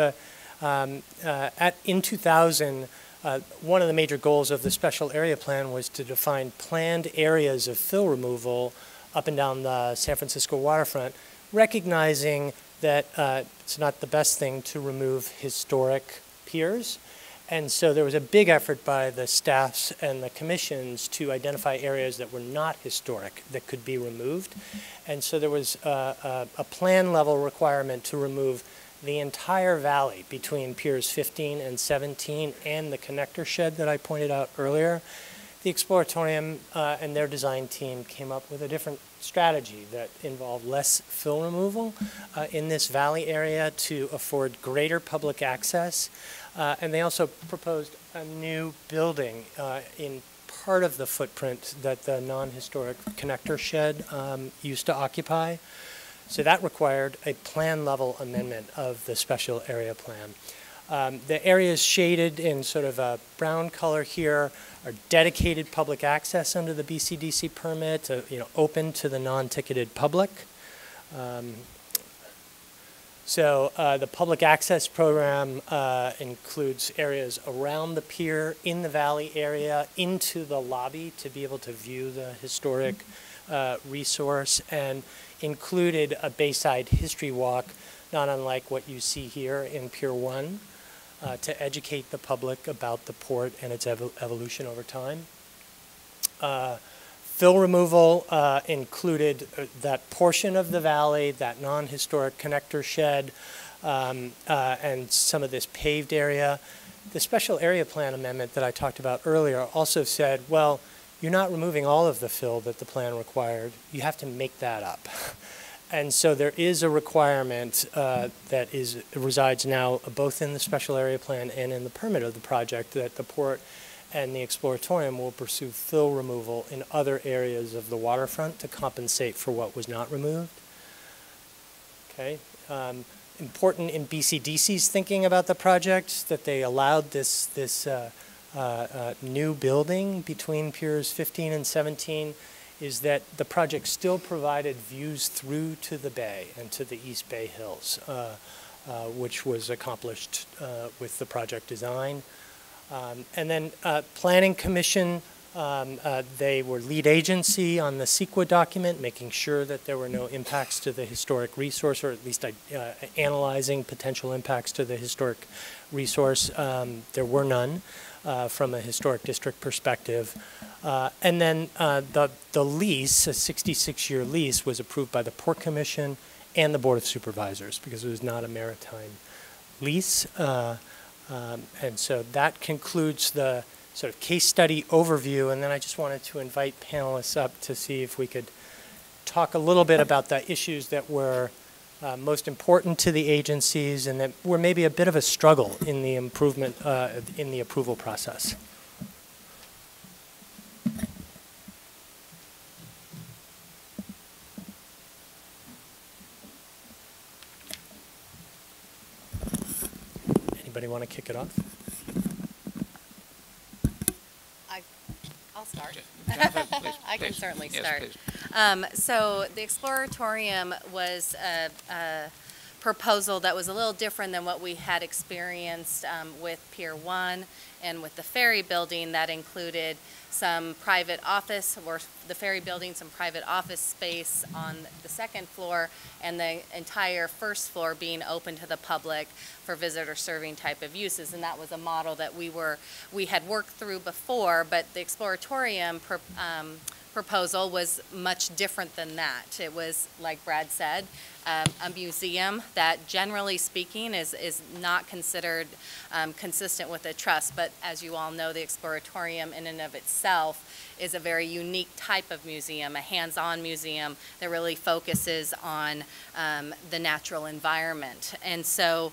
In 2000, one of the major goals of the special area plan was to define planned areas of fill removal up and down the San Francisco waterfront, recognizing that it's not the best thing to remove historic piers. And so there was a big effort by the staffs and the commissions to identify areas that were not historic that could be removed. And so there was a plan level requirement to remove the entire valley between Piers 15 and 17 and the connector shed that I pointed out earlier. The Exploratorium and their design team came up with a different strategy that involved less fill removal in this valley area to afford greater public access. And they also proposed a new building in part of the footprint that the non-historic connector shed used to occupy. So that required a plan level amendment of the special area plan. The areas shaded in sort of a brown color here are dedicated public access under the BCDC permit, open to the non-ticketed public. So the public access program includes areas around the pier, in the valley area, into the lobby to be able to view the historic resource, and included a Bayside history walk, not unlike what you see here in Pier 1, to educate the public about the port and its evolution over time. Fill removal included that portion of the valley, that non-historic connector shed, and some of this paved area. The special area plan amendment that I talked about earlier also said, well, you're not removing all of the fill that the plan required. You have to make that up. And so there is a requirement that resides now both in the special area plan and in the permit of the project that the port and the Exploratorium will pursue fill removal in other areas of the waterfront to compensate for what was not removed. Okay. Important in BCDC's thinking about the project that they allowed this new building between Piers 15 and 17 is that the project still provided views through to the bay and to the East Bay Hills. which was accomplished with the project design. And then Planning Commission, they were lead agency on the CEQA document, making sure that there were no impacts to the historic resource, or at least analyzing potential impacts to the historic resource. There were none from a historic district perspective. And then the lease, a 66-year lease, was approved by the Port Commission and the Board of Supervisors because it was not a maritime lease. And so that concludes the sort of case study overview, and then I just wanted to invite panelists up to see if we could talk a little bit about the issues that were most important to the agencies and that were maybe a bit of a struggle in the improvement, in the approval process. Anybody want to kick it off? I'll start. Jennifer, please, I can please. certainly Yes, start. please. So the Exploratorium was a proposal that was a little different than what we had experienced with Pier 1 and with the ferry building. That included some private office, or the ferry building, some private office space on the second floor, and the entire first floor being open to the public for visitor serving type of uses. And that was a model that we had worked through before, but the Exploratorium proposal was much different than that. It was, like Brad said, a museum that, generally speaking, is not considered consistent with a trust. But as you all know, the Exploratorium in and of itself is a very unique type of museum, a hands-on museum that really focuses on the natural environment. And so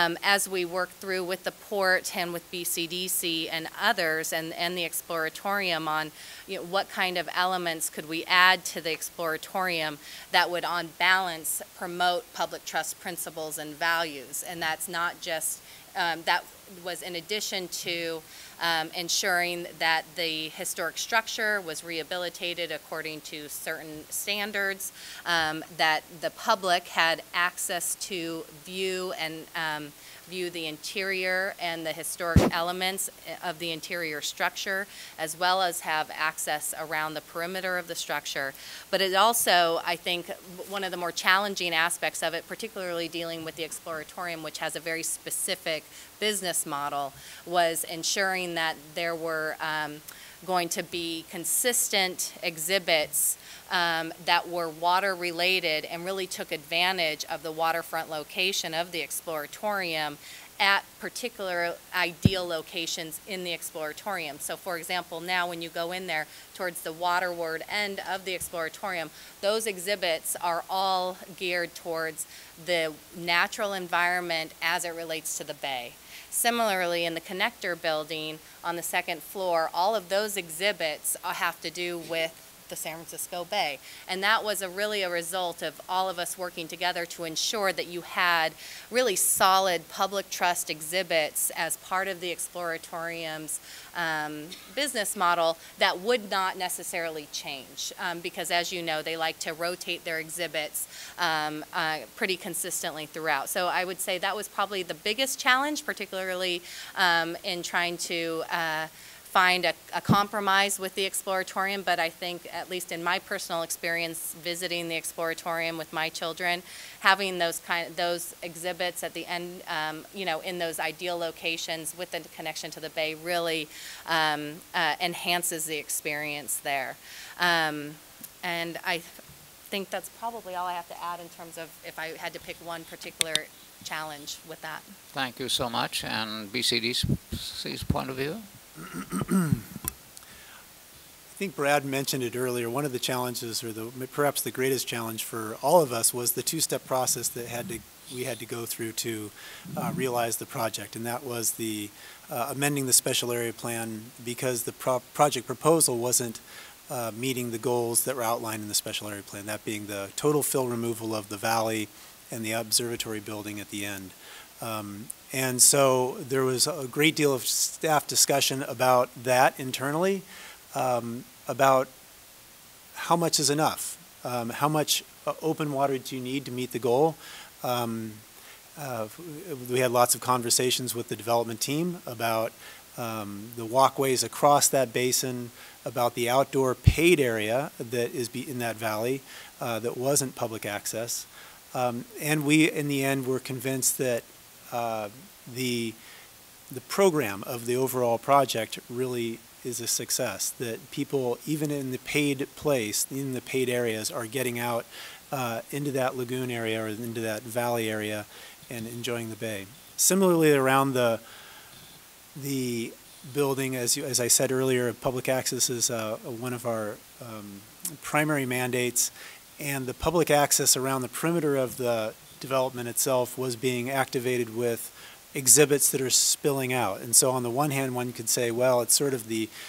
as we work through with the Port and with BCDC and others and the Exploratorium on what kind of elements could we add to the Exploratorium that would on balance promote public trust principles and values. And that's not just, that was in addition to ensuring that the historic structure was rehabilitated according to certain standards, that the public had access to view and view the interior and the historic elements of the interior structure, as well as have access around the perimeter of the structure. But it also, I think, one of the more challenging aspects of it, particularly dealing with the Exploratorium, which has a very specific business model, was ensuring that there were going to be consistent exhibits that were water related and really took advantage of the waterfront location of the Exploratorium at particular ideal locations in the Exploratorium. So for example, now when you go in there towards the waterward end of the Exploratorium, those exhibits are all geared towards the natural environment as it relates to the bay. Similarly, in the connector building on the second floor, all of those exhibits have to do with the San Francisco Bay. And that was really a result of all of us working together to ensure that you had really solid public trust exhibits as part of the Exploratorium's business model that would not necessarily change. Because as you know, they like to rotate their exhibits pretty consistently throughout. So I would say that was probably the biggest challenge, particularly in trying to find a compromise with the Exploratorium. But I think, at least in my personal experience visiting the Exploratorium with my children, having those exhibits at the end, in those ideal locations with the connection to the bay really enhances the experience there. And I think that's probably all I have to add in terms of if I had to pick one particular challenge with that. Thank you so much. And BCDC's point of view? I think Brad mentioned it earlier. One of the challenges, or perhaps the greatest challenge for all of us, was the two-step process that we had to go through to realize the project, and that was the amending the special area plan because the project proposal wasn't meeting the goals that were outlined in the special area plan, that being the total fill removal of the valley and the observatory building at the end. And so there was a great deal of staff discussion about that internally, about how much is enough, how much open water do you need to meet the goal. we had lots of conversations with the development team about the walkways across that basin, about the outdoor paid area that is in that valley that wasn't public access. And we, in the end, were convinced that the program of the overall project really is a success, that people, even in the paid place, in the paid areas, are getting out into that lagoon area or into that valley area and enjoying the bay. Similarly, around the building, as I said earlier, public access is one of our primary mandates, and the public access around the perimeter of the development itself was being activated with exhibits that are spilling out. And so on the one hand, one could say, well, it's sort of the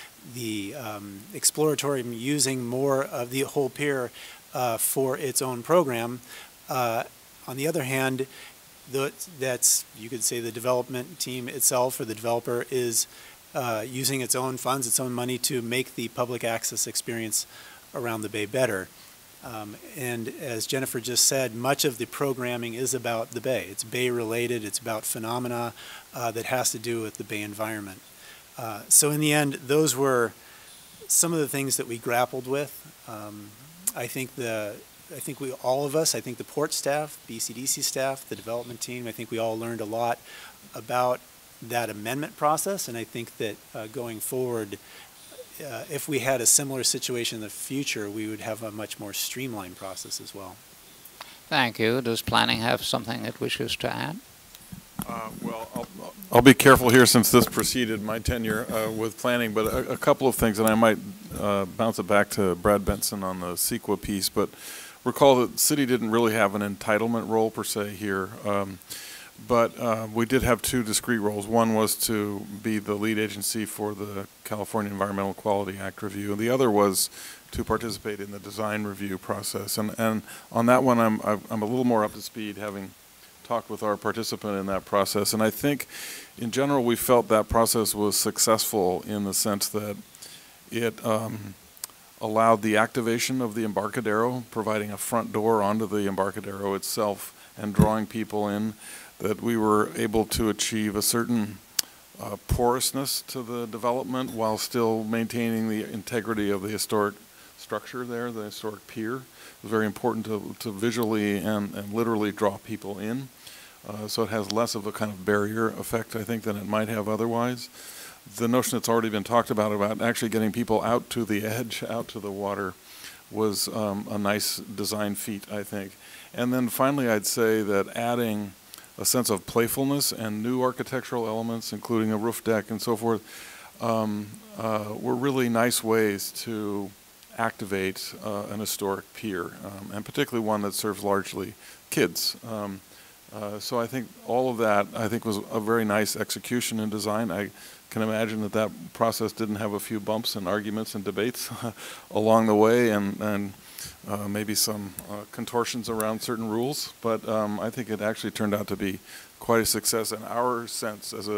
exploratory using more of the whole pier for its own program. On the other hand, that's, you could say, the development team itself or the developer is using its own funds, its own money to make the public access experience around the bay better. And as Jennifer just said, much of the programming is about the bay. It's bay related, it's about phenomena that has to do with the bay environment. So in the end, those were some of the things that we grappled with. I think all of us, I think the port staff, BCDC staff, the development team, I think we all learned a lot about that amendment process, and I think that going forward, if we had a similar situation in the future, we would have a much more streamlined process as well. Thank you. Does planning have something it wishes to add? Well, I'll be careful here since this preceded my tenure with planning, but a couple of things, and I might bounce it back to Brad Benson on the CEQA piece, but recall that the city didn't really have an entitlement role per se here. But we did have two discrete roles. One was to be the lead agency for the California Environmental Quality Act review, and the other was to participate in the design review process. And on that one, I'm a little more up to speed, having talked with our participant in that process. And I think, in general, we felt that process was successful in the sense that it allowed the activation of the Embarcadero, providing a front door onto the Embarcadero itself and drawing people in, that we were able to achieve a certain porousness to the development while still maintaining the integrity of the historic structure there, the historic pier. It was very important to visually and literally draw people in. So it has less of a kind of barrier effect, I think, than it might have otherwise. The notion that's already been talked about actually getting people out to the edge, out to the water, was a nice design feat, I think. And then finally, I'd say that adding a sense of playfulness and new architectural elements, including a roof deck and so forth, were really nice ways to activate an historic pier, and particularly one that serves largely kids. So I think all of that, I think, was a very nice execution and design. I can imagine that that process didn't have a few bumps and arguments and debates along the way, and maybe some contortions around certain rules, but I think it actually turned out to be quite a success in our sense as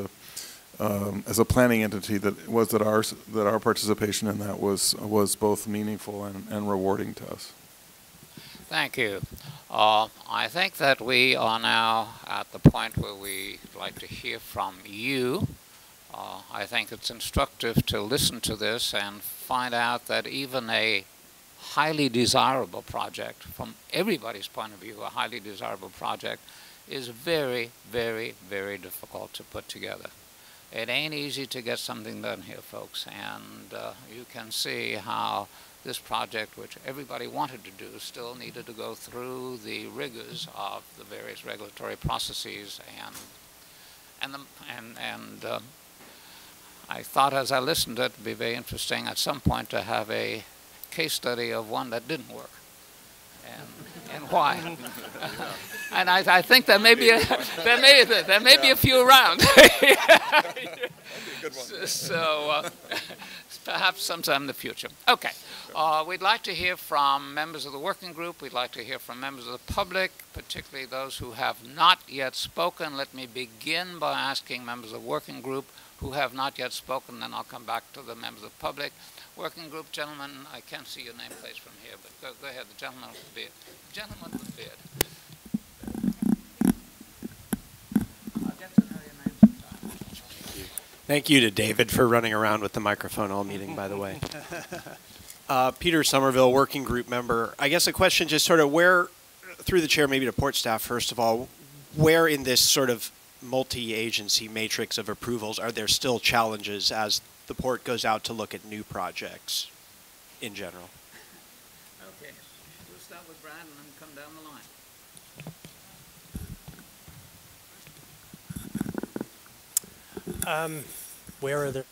a planning entity. That our participation in that was both meaningful and rewarding to us. Thank you. I think that we are now at the point where we'd like to hear from you. I think it's instructive to listen to this and find out that even a highly desirable project, from everybody's point of view, a highly desirable project, is very, very, very difficult to put together. It ain't easy to get something done here, folks, and you can see how this project, which everybody wanted to do, still needed to go through the rigors of the various regulatory processes, and I thought, as I listened, it would be very interesting at some point to have a case study of one that didn't work, and why. And I think there may be a few around. So perhaps sometime in the future. Okay. We'd like to hear from members of the working group. We'd like to hear from members of the public, particularly those who have not yet spoken. Let me begin by asking members of the working group who have not yet spoken, then I'll come back to the members of the public. Working group, gentlemen, I can't see your nameplates from here, but go ahead, the gentleman with the beard. Gentleman with the beard. Thank you to David for running around with the microphone all meeting, by the way. Peter Somerville, working group member. I guess a question just sort of where, through the chair, maybe to port staff, first of all, where in this sort of multi-agency matrix of approvals are there still challenges as the port goes out to look at new projects in general? Okay, we'll start with Brad and then come down the line. Where are there?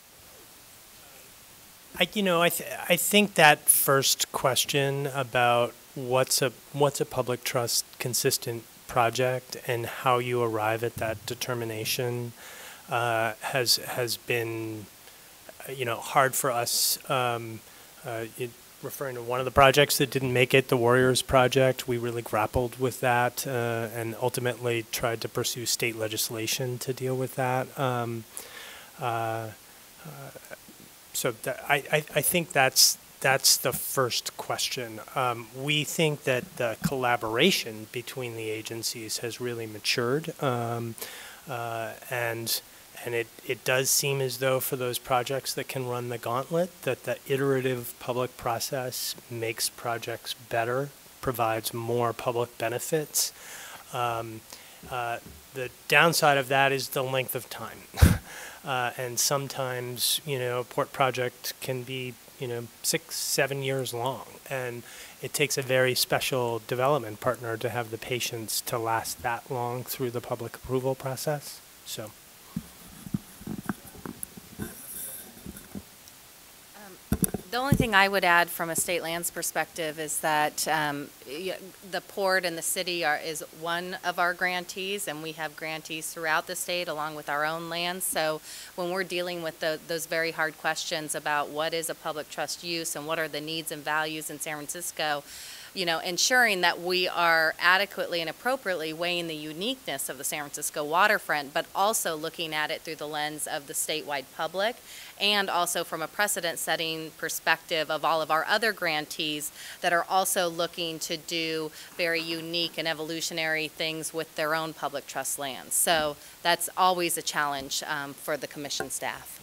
I think that first question about what's a public trust consistent project and how you arrive at that determination has been hard for us. Referring to one of the projects that didn't make it, the Warriors project, we really grappled with that and ultimately tried to pursue state legislation to deal with that. So I think that's the first question. We think that the collaboration between the agencies has really matured, and it does seem as though for those projects that can run the gauntlet, that the iterative public process makes projects better, provides more public benefits. The downside of that is the length of time. And sometimes, a port project can be, 6-7 years long. And it takes a very special development partner to have the patience to last that long through the public approval process. So. The only thing I would add from a state lands perspective is that the port and the city is one of our grantees, and we have grantees throughout the state along with our own lands. So when we're dealing with those very hard questions about what is a public trust use and what are the needs and values in San Francisco, ensuring that we are adequately and appropriately weighing the uniqueness of the San Francisco waterfront, but also looking at it through the lens of the statewide public, and also from a precedent-setting perspective of all of our other grantees that are also looking to do very unique and evolutionary things with their own public trust lands. So that's always a challenge for the commission staff.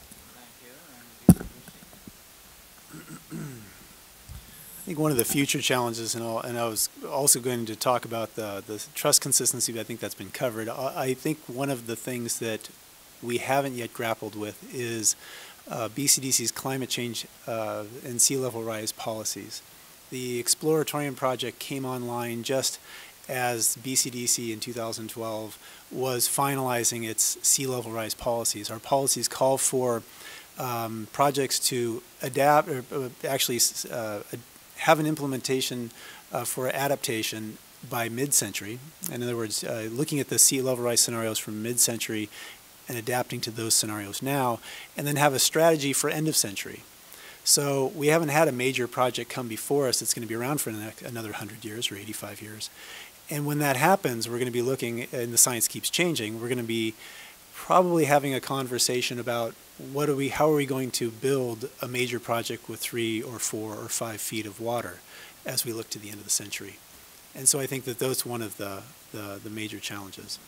I think one of the future challenges, and I was also going to talk about the trust consistency, but I think that's been covered. I think one of the things that we haven't yet grappled with is BCDC's climate change and sea level rise policies. The Exploratorium project came online just as BCDC in 2012 was finalizing its sea level rise policies. Our policies call for projects to adapt, or actually have an implementation for adaptation by mid-century. In other words, looking at the sea level rise scenarios from mid-century and adapting to those scenarios now, and then have a strategy for end of century. So we haven't had a major project come before us that's going to be around for another 100 years or 85 years. And when that happens, we're going to be looking, and the science keeps changing, we're going to be probably having a conversation about how are we going to build a major project with 3 or 4 or 5 feet of water as we look to the end of the century. And so I think that that's one of the major challenges.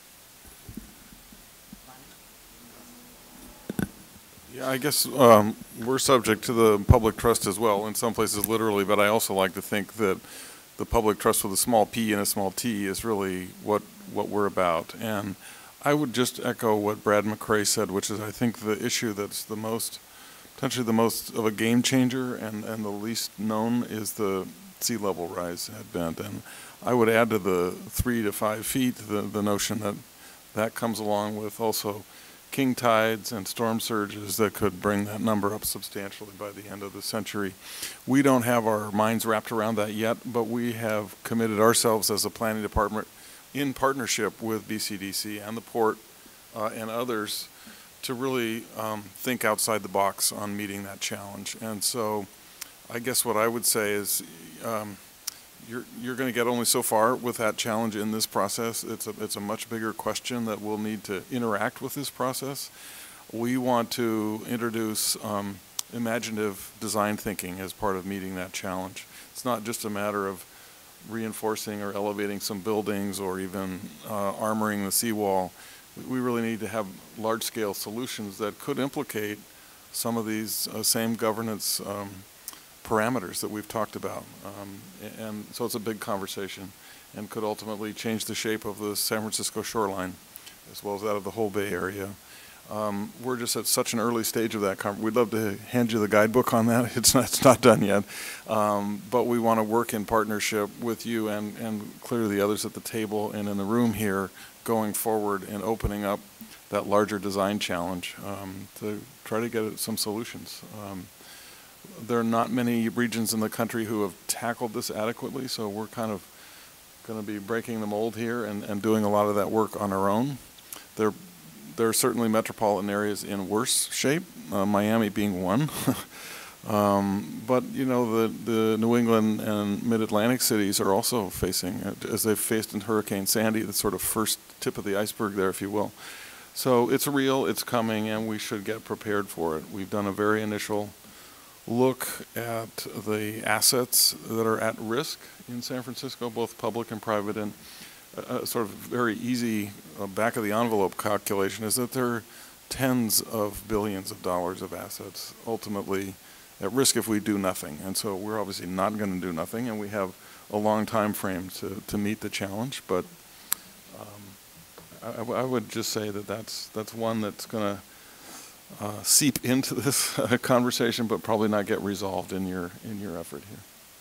Yeah, I guess we're subject to the public trust as well, in some places literally, but I also like to think that the public trust with a small p and a small t is really what we're about. And I would just echo what Brad McCrae said, which is I think the issue that's potentially the most of a game changer and the least known is the sea level rise at Bend. And I would add to the 3 to 5 feet the notion that comes along with also king tides and storm surges that could bring that number up substantially by the end of the century. We don't have our minds wrapped around that yet, but we have committed ourselves as a planning department in partnership with BCDC and the port and others to really think outside the box on meeting that challenge. And so I guess what I would say is you're going to get only so far with that challenge in this process. It's a much bigger question that we'll need to interact with this process. We want to introduce imaginative design thinking as part of meeting that challenge. It's not just a matter of reinforcing or elevating some buildings or even armoring the seawall. we really need to have large-scale solutions that could implicate some of these same governance parameters that we've talked about. And so it's a big conversation and could ultimately change the shape of the San Francisco shoreline as well as that of the whole Bay Area. We're just at such an early stage of that. We'd love to hand you the guidebook on that. It's not done yet. But we want to work in partnership with you and clearly the others at the table and in the room here going forward and opening up that larger design challenge to try to get some solutions. There are not many regions in the country who have tackled this adequately, so we're kind of going to be breaking the mold here and doing a lot of that work on our own. There are certainly metropolitan areas in worse shape, Miami being one. But, you know, the New England and mid-Atlantic cities are also facing, as they've faced in Hurricane Sandy, the sort of first tip of the iceberg there, if you will. So it's real, it's coming, and we should get prepared for it. We've done a very initial look at the assets that are at risk in San Francisco, both public and private, and a sort of very easy back-of-the-envelope calculation is that there are tens of billions of dollars of assets ultimately at risk if we do nothing. And so we're obviously not going to do nothing, and we have a long time frame to meet the challenge. But I would just say that that's one that's going to seep into this conversation, but probably not get resolved in your effort here.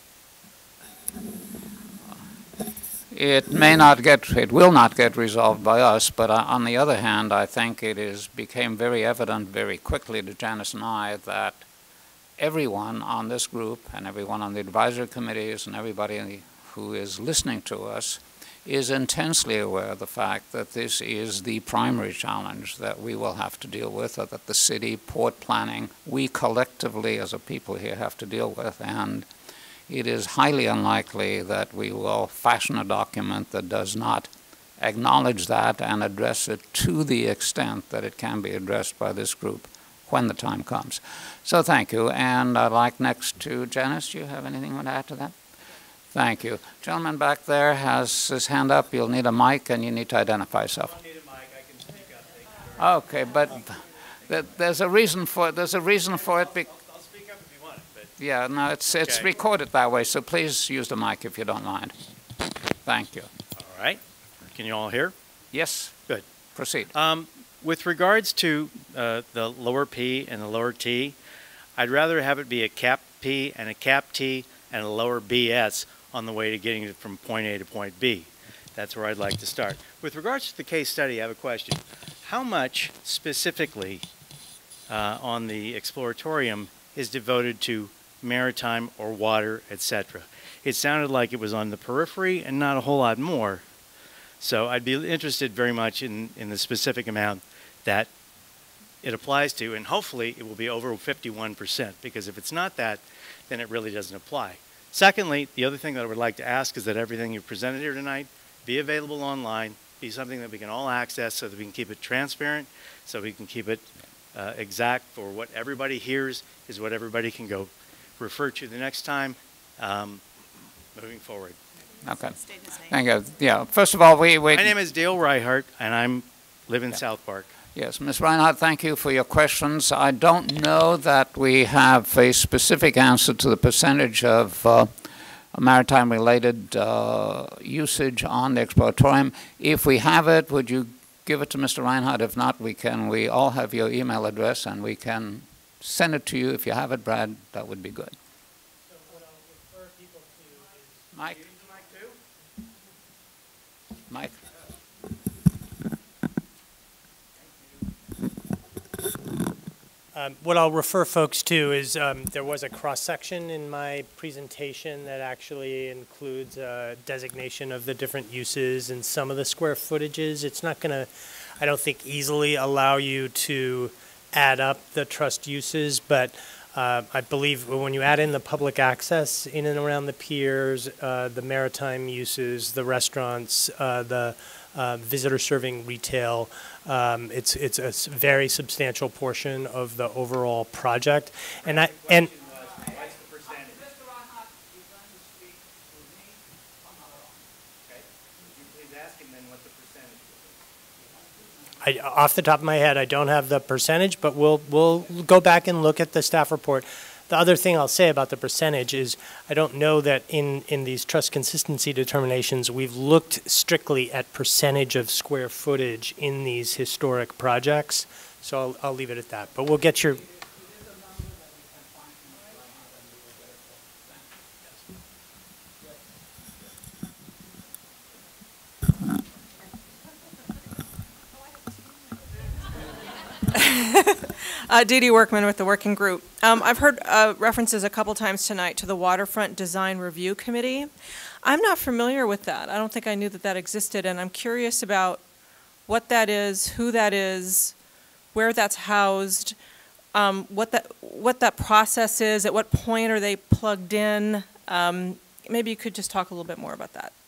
It will not get resolved by us, but on the other hand, I think it became very evident very quickly to Janice and I that everyone on this group and everyone on the advisory committees and everybody who is listening to us is intensely aware of the fact that this is the primary challenge that we will have to deal with, or that the city, port planning, we collectively as a people here have to deal with. And it is highly unlikely that we will fashion a document that does not acknowledge that and address it to the extent that it can be addressed by this group when the time comes. So thank you. And I'd like next to Janice. Do you have anything you want to add to that? Thank you. Gentleman back there has his hand up. You'll need a mic and you need to identify yourself. I don't need a mic. I can speak up. Okay, but there's a reason for it. There's a reason for it. I'll speak up if you want. But yeah, no, it's okay. Recorded that way, so please use the mic if you don't mind. Thank you. All right. Can you all hear? Yes. Good. Proceed. With regards to the lower P and the lower T, I'd rather have it be a cap P and a cap T and a lower BS on the way to getting it from point A to point B. That's where I'd like to start. With regards to the case study, I have a question. How much specifically on the exploratorium is devoted to maritime or water, etc.? It sounded like it was on the periphery and not a whole lot more. So I'd be interested very much in the specific amount that it applies to, and hopefully it will be over 51%, because if it's not that, then it really doesn't apply. Secondly, the other thing that I would like to ask is that everything you've presented here tonight be available online, be something that we can all access so that we can keep it transparent, so we can keep it exact for what everybody hears is what everybody can go refer to the next time moving forward. Okay. Thank you. Yeah. First of all, my name is Dale Reihart, and I live in South Park. Yes, Ms. Reinhardt, thank you for your questions. I don't know that we have a specific answer to the percentage of maritime-related usage on the exploratorium. If we have it, would you give it to Mr. Reinhardt? If not, we all have your email address, and we can send it to you. If you have it, Brad, that would be good. So what I'll refer people to is... Mike? Mike? What I'll refer folks to is there was a cross-section in my presentation that actually includes a designation of the different uses and some of the square footages. It's not going to, I don't think, easily allow you to add up the trust uses, but I believe when you add in the public access in and around the piers, the maritime uses, the restaurants, the visitor serving retail, it's a very substantial portion of the overall project. And what's the percentage? Mr. Reinhardt, you're going to speak with me on our own. Okay. Would you please ask him then what the percentage is? off the top of my head, I don't have the percentage, but we'll go back and look at the staff report. The other thing I'll say about the percentage is I don't know that in these trust consistency determinations we've looked strictly at percentage of square footage in these historic projects. So I'll leave it at that. But we'll get your... Dee Dee Workman with the Working Group. I've heard references a couple times tonight to the Waterfront Design Review Committee. I'm not familiar with that. I don't think I knew that that existed, and I'm curious about what that is, who that is, where that's housed, what that process is, at what point are they plugged in. Maybe you could just talk a little bit more about that.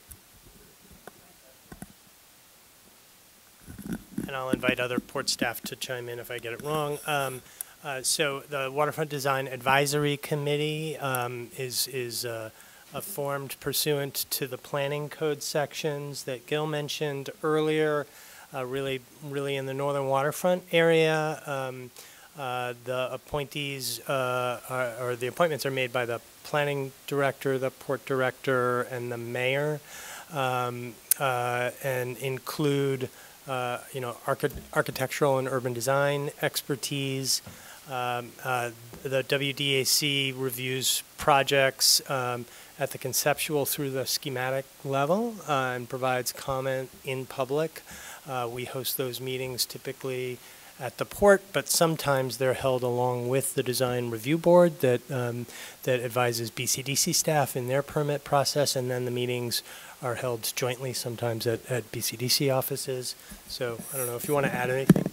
And I'll invite other port staff to chime in if I get it wrong. So the Waterfront Design Advisory Committee is formed pursuant to the planning code sections that Gil mentioned earlier, really in the northern waterfront area. The appointees or the appointments are made by the planning director, the port director, and the mayor, and include architectural and urban design expertise. The WDAC reviews projects at the conceptual through the schematic level and provides comment in public. We host those meetings typically at the port, but sometimes they're held along with the design review board that advises BCDC staff in their permit process, and then the meetings are held jointly sometimes at BCDC offices. So I don't know if you want to add anything.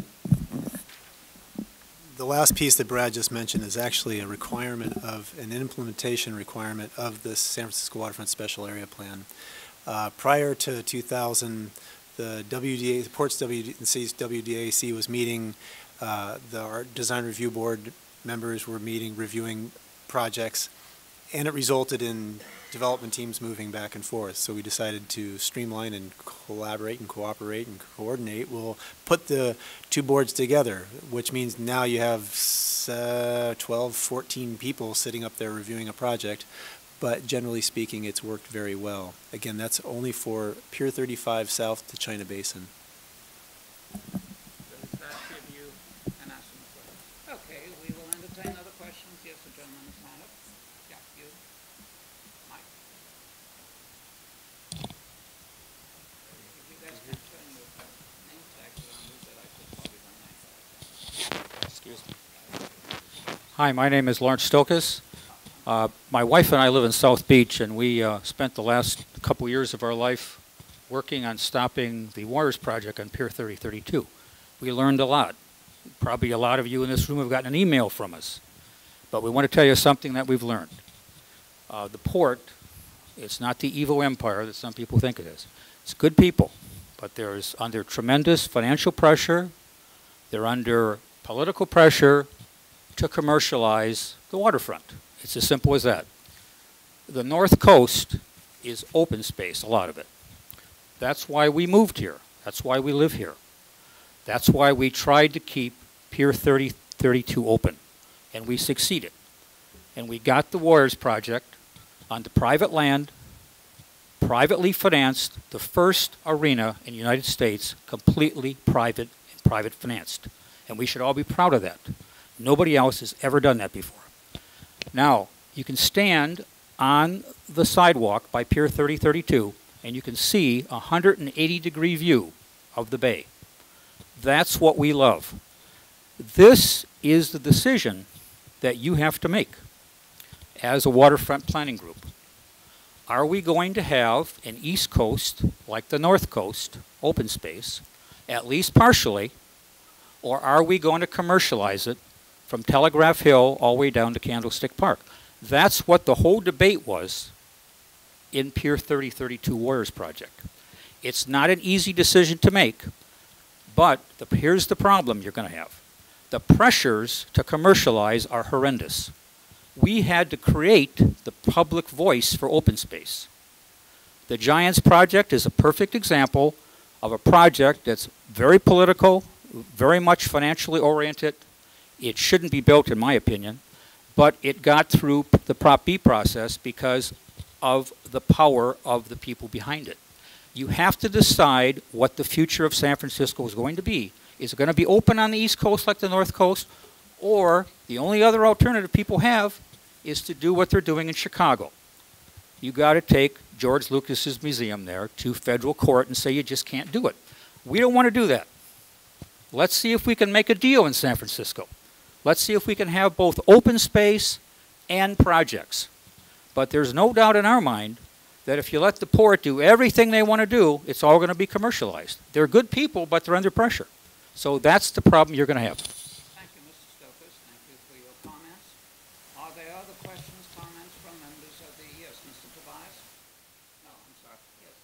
The last piece that Brad just mentioned is actually a requirement of an implementation requirement of the San Francisco Waterfront Special Area Plan. Prior to 2000, the Port's city's WDAC was meeting. Our design review board members were meeting, reviewing projects, and it resulted in development teams moving back and forth. So we decided to streamline and collaborate and cooperate and coordinate. We'll put the two boards together, which means now you have 12, 14 people sitting up there reviewing a project. But generally speaking, it's worked very well. Again, that's only for Pier 35 south to China Basin. Does that give you an answer? Okay, we will entertain other questions. Yes, the gentleman is on it. Yeah, you. Mike. If you guys can turn your name tags around, we said I could probably run that. Excuse me. Hi, my name is Lawrence Stokas. My wife and I live in South Beach, and we spent the last couple years of our life working on stopping the Waters project on Pier 3032. We learned a lot. Probably a lot of you in this room have gotten an email from us. But we want to tell you something that we've learned. The port, it's not the evil empire that some people think it is. It's good people, but they're under tremendous financial pressure. They're under political pressure to commercialize the waterfront. It's as simple as that. The North Coast is open space, a lot of it. That's why we moved here. That's why we live here. That's why we tried to keep Pier 3032 open, and we succeeded. And we got the Waters project onto private land, privately financed, the first arena in the United States completely private and private financed. And we should all be proud of that. Nobody else has ever done that before. Now, you can stand on the sidewalk by Pier 3032 and you can see a 180-degree view of the bay. That's what we love. This is the decision that you have to make as a waterfront planning group. Are we going to have an East Coast, like the North Coast, open space, at least partially, or are we going to commercialize it from Telegraph Hill all the way down to Candlestick Park? That's what the whole debate was in Pier 3032 Waters project. It's not an easy decision to make, but here's the problem you're going to have. The pressures to commercialize are horrendous. We had to create the public voice for open space. The Giants project is a perfect example of a project that's very political, very much financially oriented. It shouldn't be built, in my opinion, but it got through the Prop B process because of the power of the people behind it. You have to decide what the future of San Francisco is going to be. Is it going to be open on the East Coast like the North Coast? Or the only other alternative people have is to do what they're doing in Chicago. You got to take George Lucas's museum there to federal court and say you just can't do it. We don't want to do that. Let's see if we can make a deal in San Francisco. Let's see if we can have both open space and projects. But there's no doubt in our mind that if you let the port do everything they want to do, it's all going to be commercialized. They're good people, but they're under pressure. So that's the problem you're going to have. Thank you, Mr. Stokes. Thank you for your comments. Are there other questions, comments from members of the, yes, Mr. Tobias? No, I'm sorry. Yes.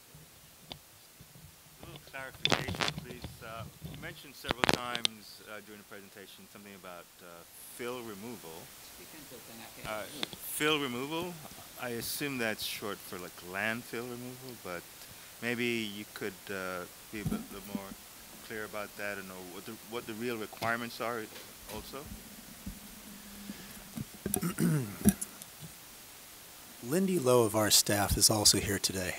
A little clarification, please. You mentioned several times during the presentation something about fill removal. Speak into the thing, I can't. Fill removal, I assume that's short for like landfill removal, but maybe you could be a bit more clear about that and know what the real requirements are also? Lindy Lowe of our staff is also here today.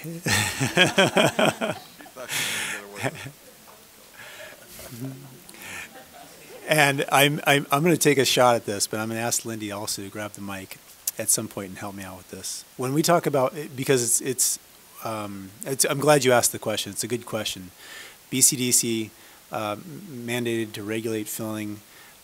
And I'm going to take a shot at this, but I'm going to ask Lindy also to grab the mic at some point and help me out with this. When we talk about it, because I'm glad you asked the question. It's a good question. BCDC mandated to regulate filling.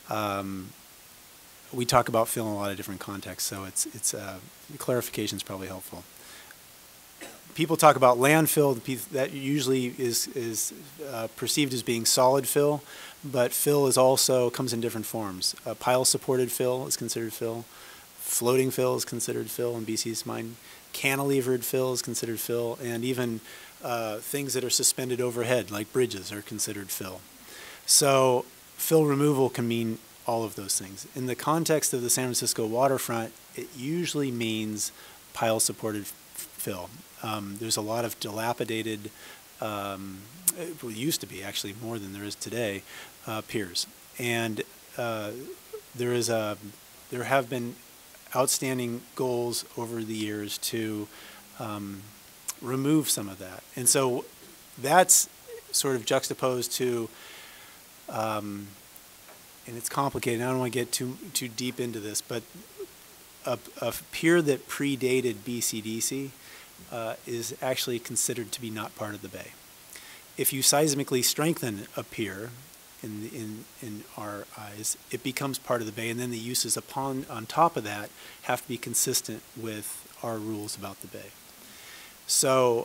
We talk about fill in a lot of different contexts, so clarification is probably helpful. People talk about landfill. That usually is perceived as being solid fill, but fill is also comes in different forms. Pile-supported fill is considered fill. Floating fill is considered fill in BC's mind. Cantilevered fill is considered fill, and even things that are suspended overhead, like bridges, are considered fill. So fill removal can mean all of those things. In the context of the San Francisco waterfront, it usually means pile-supported fill. There's a lot of dilapidated, it used to be actually more than there is today, piers. And there have been outstanding goals over the years to remove some of that. And so that's sort of juxtaposed to, and it's complicated, I don't want to get too deep into this, but a pier that predated BCDC is actually considered to be not part of the bay. If you seismically strengthen a pier, in our eyes, it becomes part of the bay, and then the uses on top of that have to be consistent with our rules about the bay. So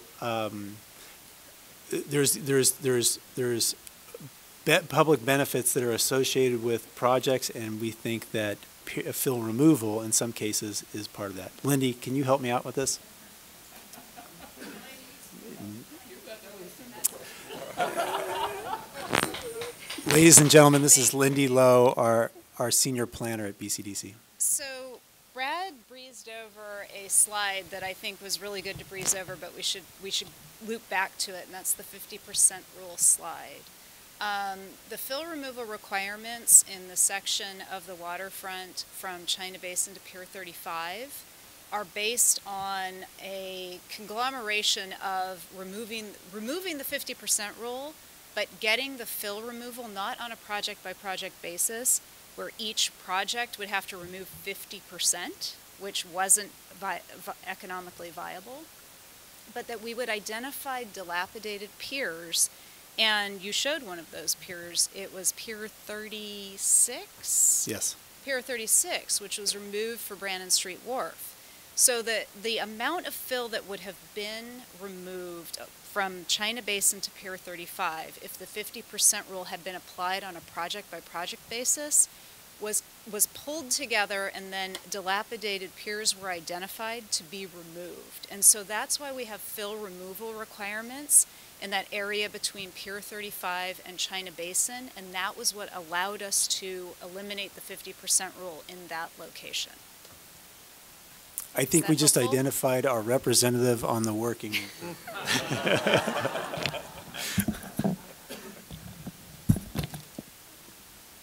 there's public benefits that are associated with projects, and we think that fill removal in some cases is part of that. Lindy, can you help me out with this? Ladies and gentlemen, this is Lindy Lowe, our senior planner at BCDC. So Brad breezed over a slide that I think was really good to breeze over, but we should loop back to it, and that's the 50% rule slide. The fill removal requirements in the section of the waterfront from China Basin to Pier 35 are based on a conglomeration of removing the 50% rule, but getting the fill removal not on a project-by-project basis, where each project would have to remove 50%, which wasn't economically viable, but that we would identify dilapidated piers, and you showed one of those piers. It was Pier 36? Yes. Pier 36, which was removed for Brannan Street Wharf. So the amount of fill that would have been removed from China Basin to Pier 35, if the 50% rule had been applied on a project-by-project basis, was pulled together, and then dilapidated piers were identified to be removed. And so that's why we have fill removal requirements in that area between Pier 35 and China Basin, and that was what allowed us to eliminate the 50% rule in that location. I think we just identified our representative on the working group.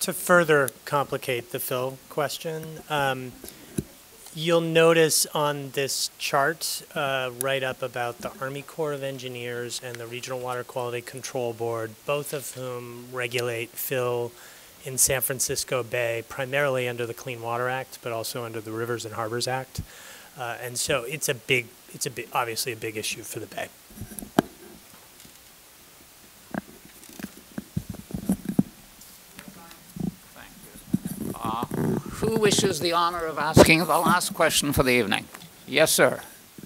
To further complicate the fill question, you'll notice on this chart write up about the Army Corps of Engineers and the Regional Water Quality Control Board, both of whom regulate fill in San Francisco Bay, primarily under the Clean Water Act, but also under the Rivers and Harbors Act. And so it's obviously a big issue for the Bay. Who wishes the honor of asking the last question for the evening? Yes, sir.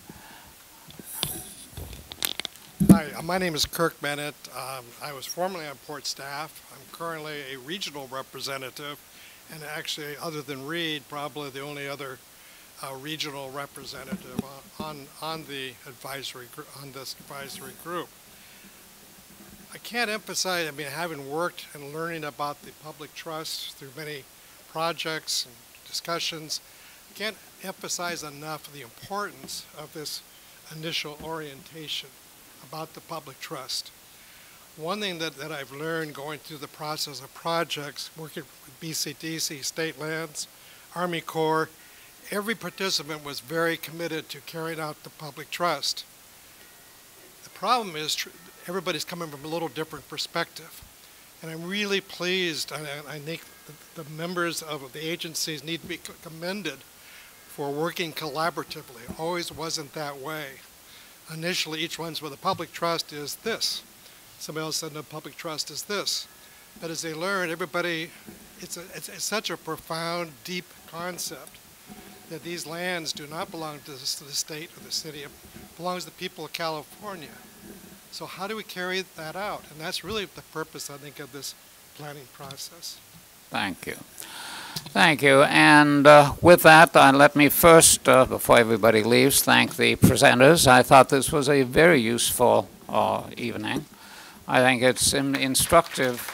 Hi, my name is Kirk Bennett. I was formerly on port staff. I'm currently a regional representative, and actually, other than Reed, probably the only other regional representative on the advisory on this advisory group. I can't emphasize. I mean, having worked and learning about the public trust through many projects and discussions, I can't emphasize enough the importance of this initial orientation about the public trust. One thing that I've learned going through the process of projects, working with BCDC, state lands, Army Corps, every participant was very committed to carrying out the public trust. The problem is everybody's coming from a little different perspective. And I'm really pleased, and I think the members of the agencies need to be commended for working collaboratively. It always wasn't that way. Initially, each one's with the public trust is this. Somebody else said the public trust is this. But as they learn, everybody, it's such a profound, deep concept that these lands do not belong to the state or the city. It belongs to the people of California. So how do we carry that out? And that's really the purpose, I think, of this planning process. Thank you. Thank you. And with that, let me first, before everybody leaves, thank the presenters. I thought this was a very useful evening. I think it's instructive.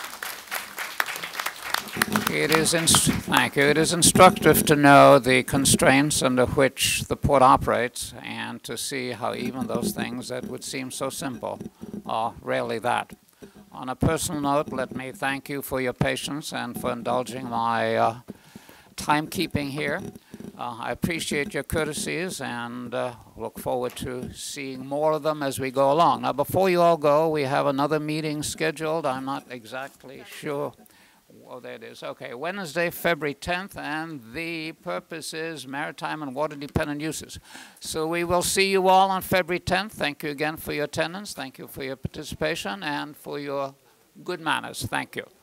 Thank you. It is instructive to know the constraints under which the port operates and to see how even those things that would seem so simple are rarely that. On a personal note, let me thank you for your patience and for indulging my timekeeping here. I appreciate your courtesies and look forward to seeing more of them as we go along. Now, before you all go, we have another meeting scheduled. I'm not exactly sure. Oh, there it is. Okay, Wednesday, February 10th, and the purpose is maritime and water-dependent uses. So we will see you all on February 10th. Thank you again for your attendance. Thank you for your participation and for your good manners. Thank you.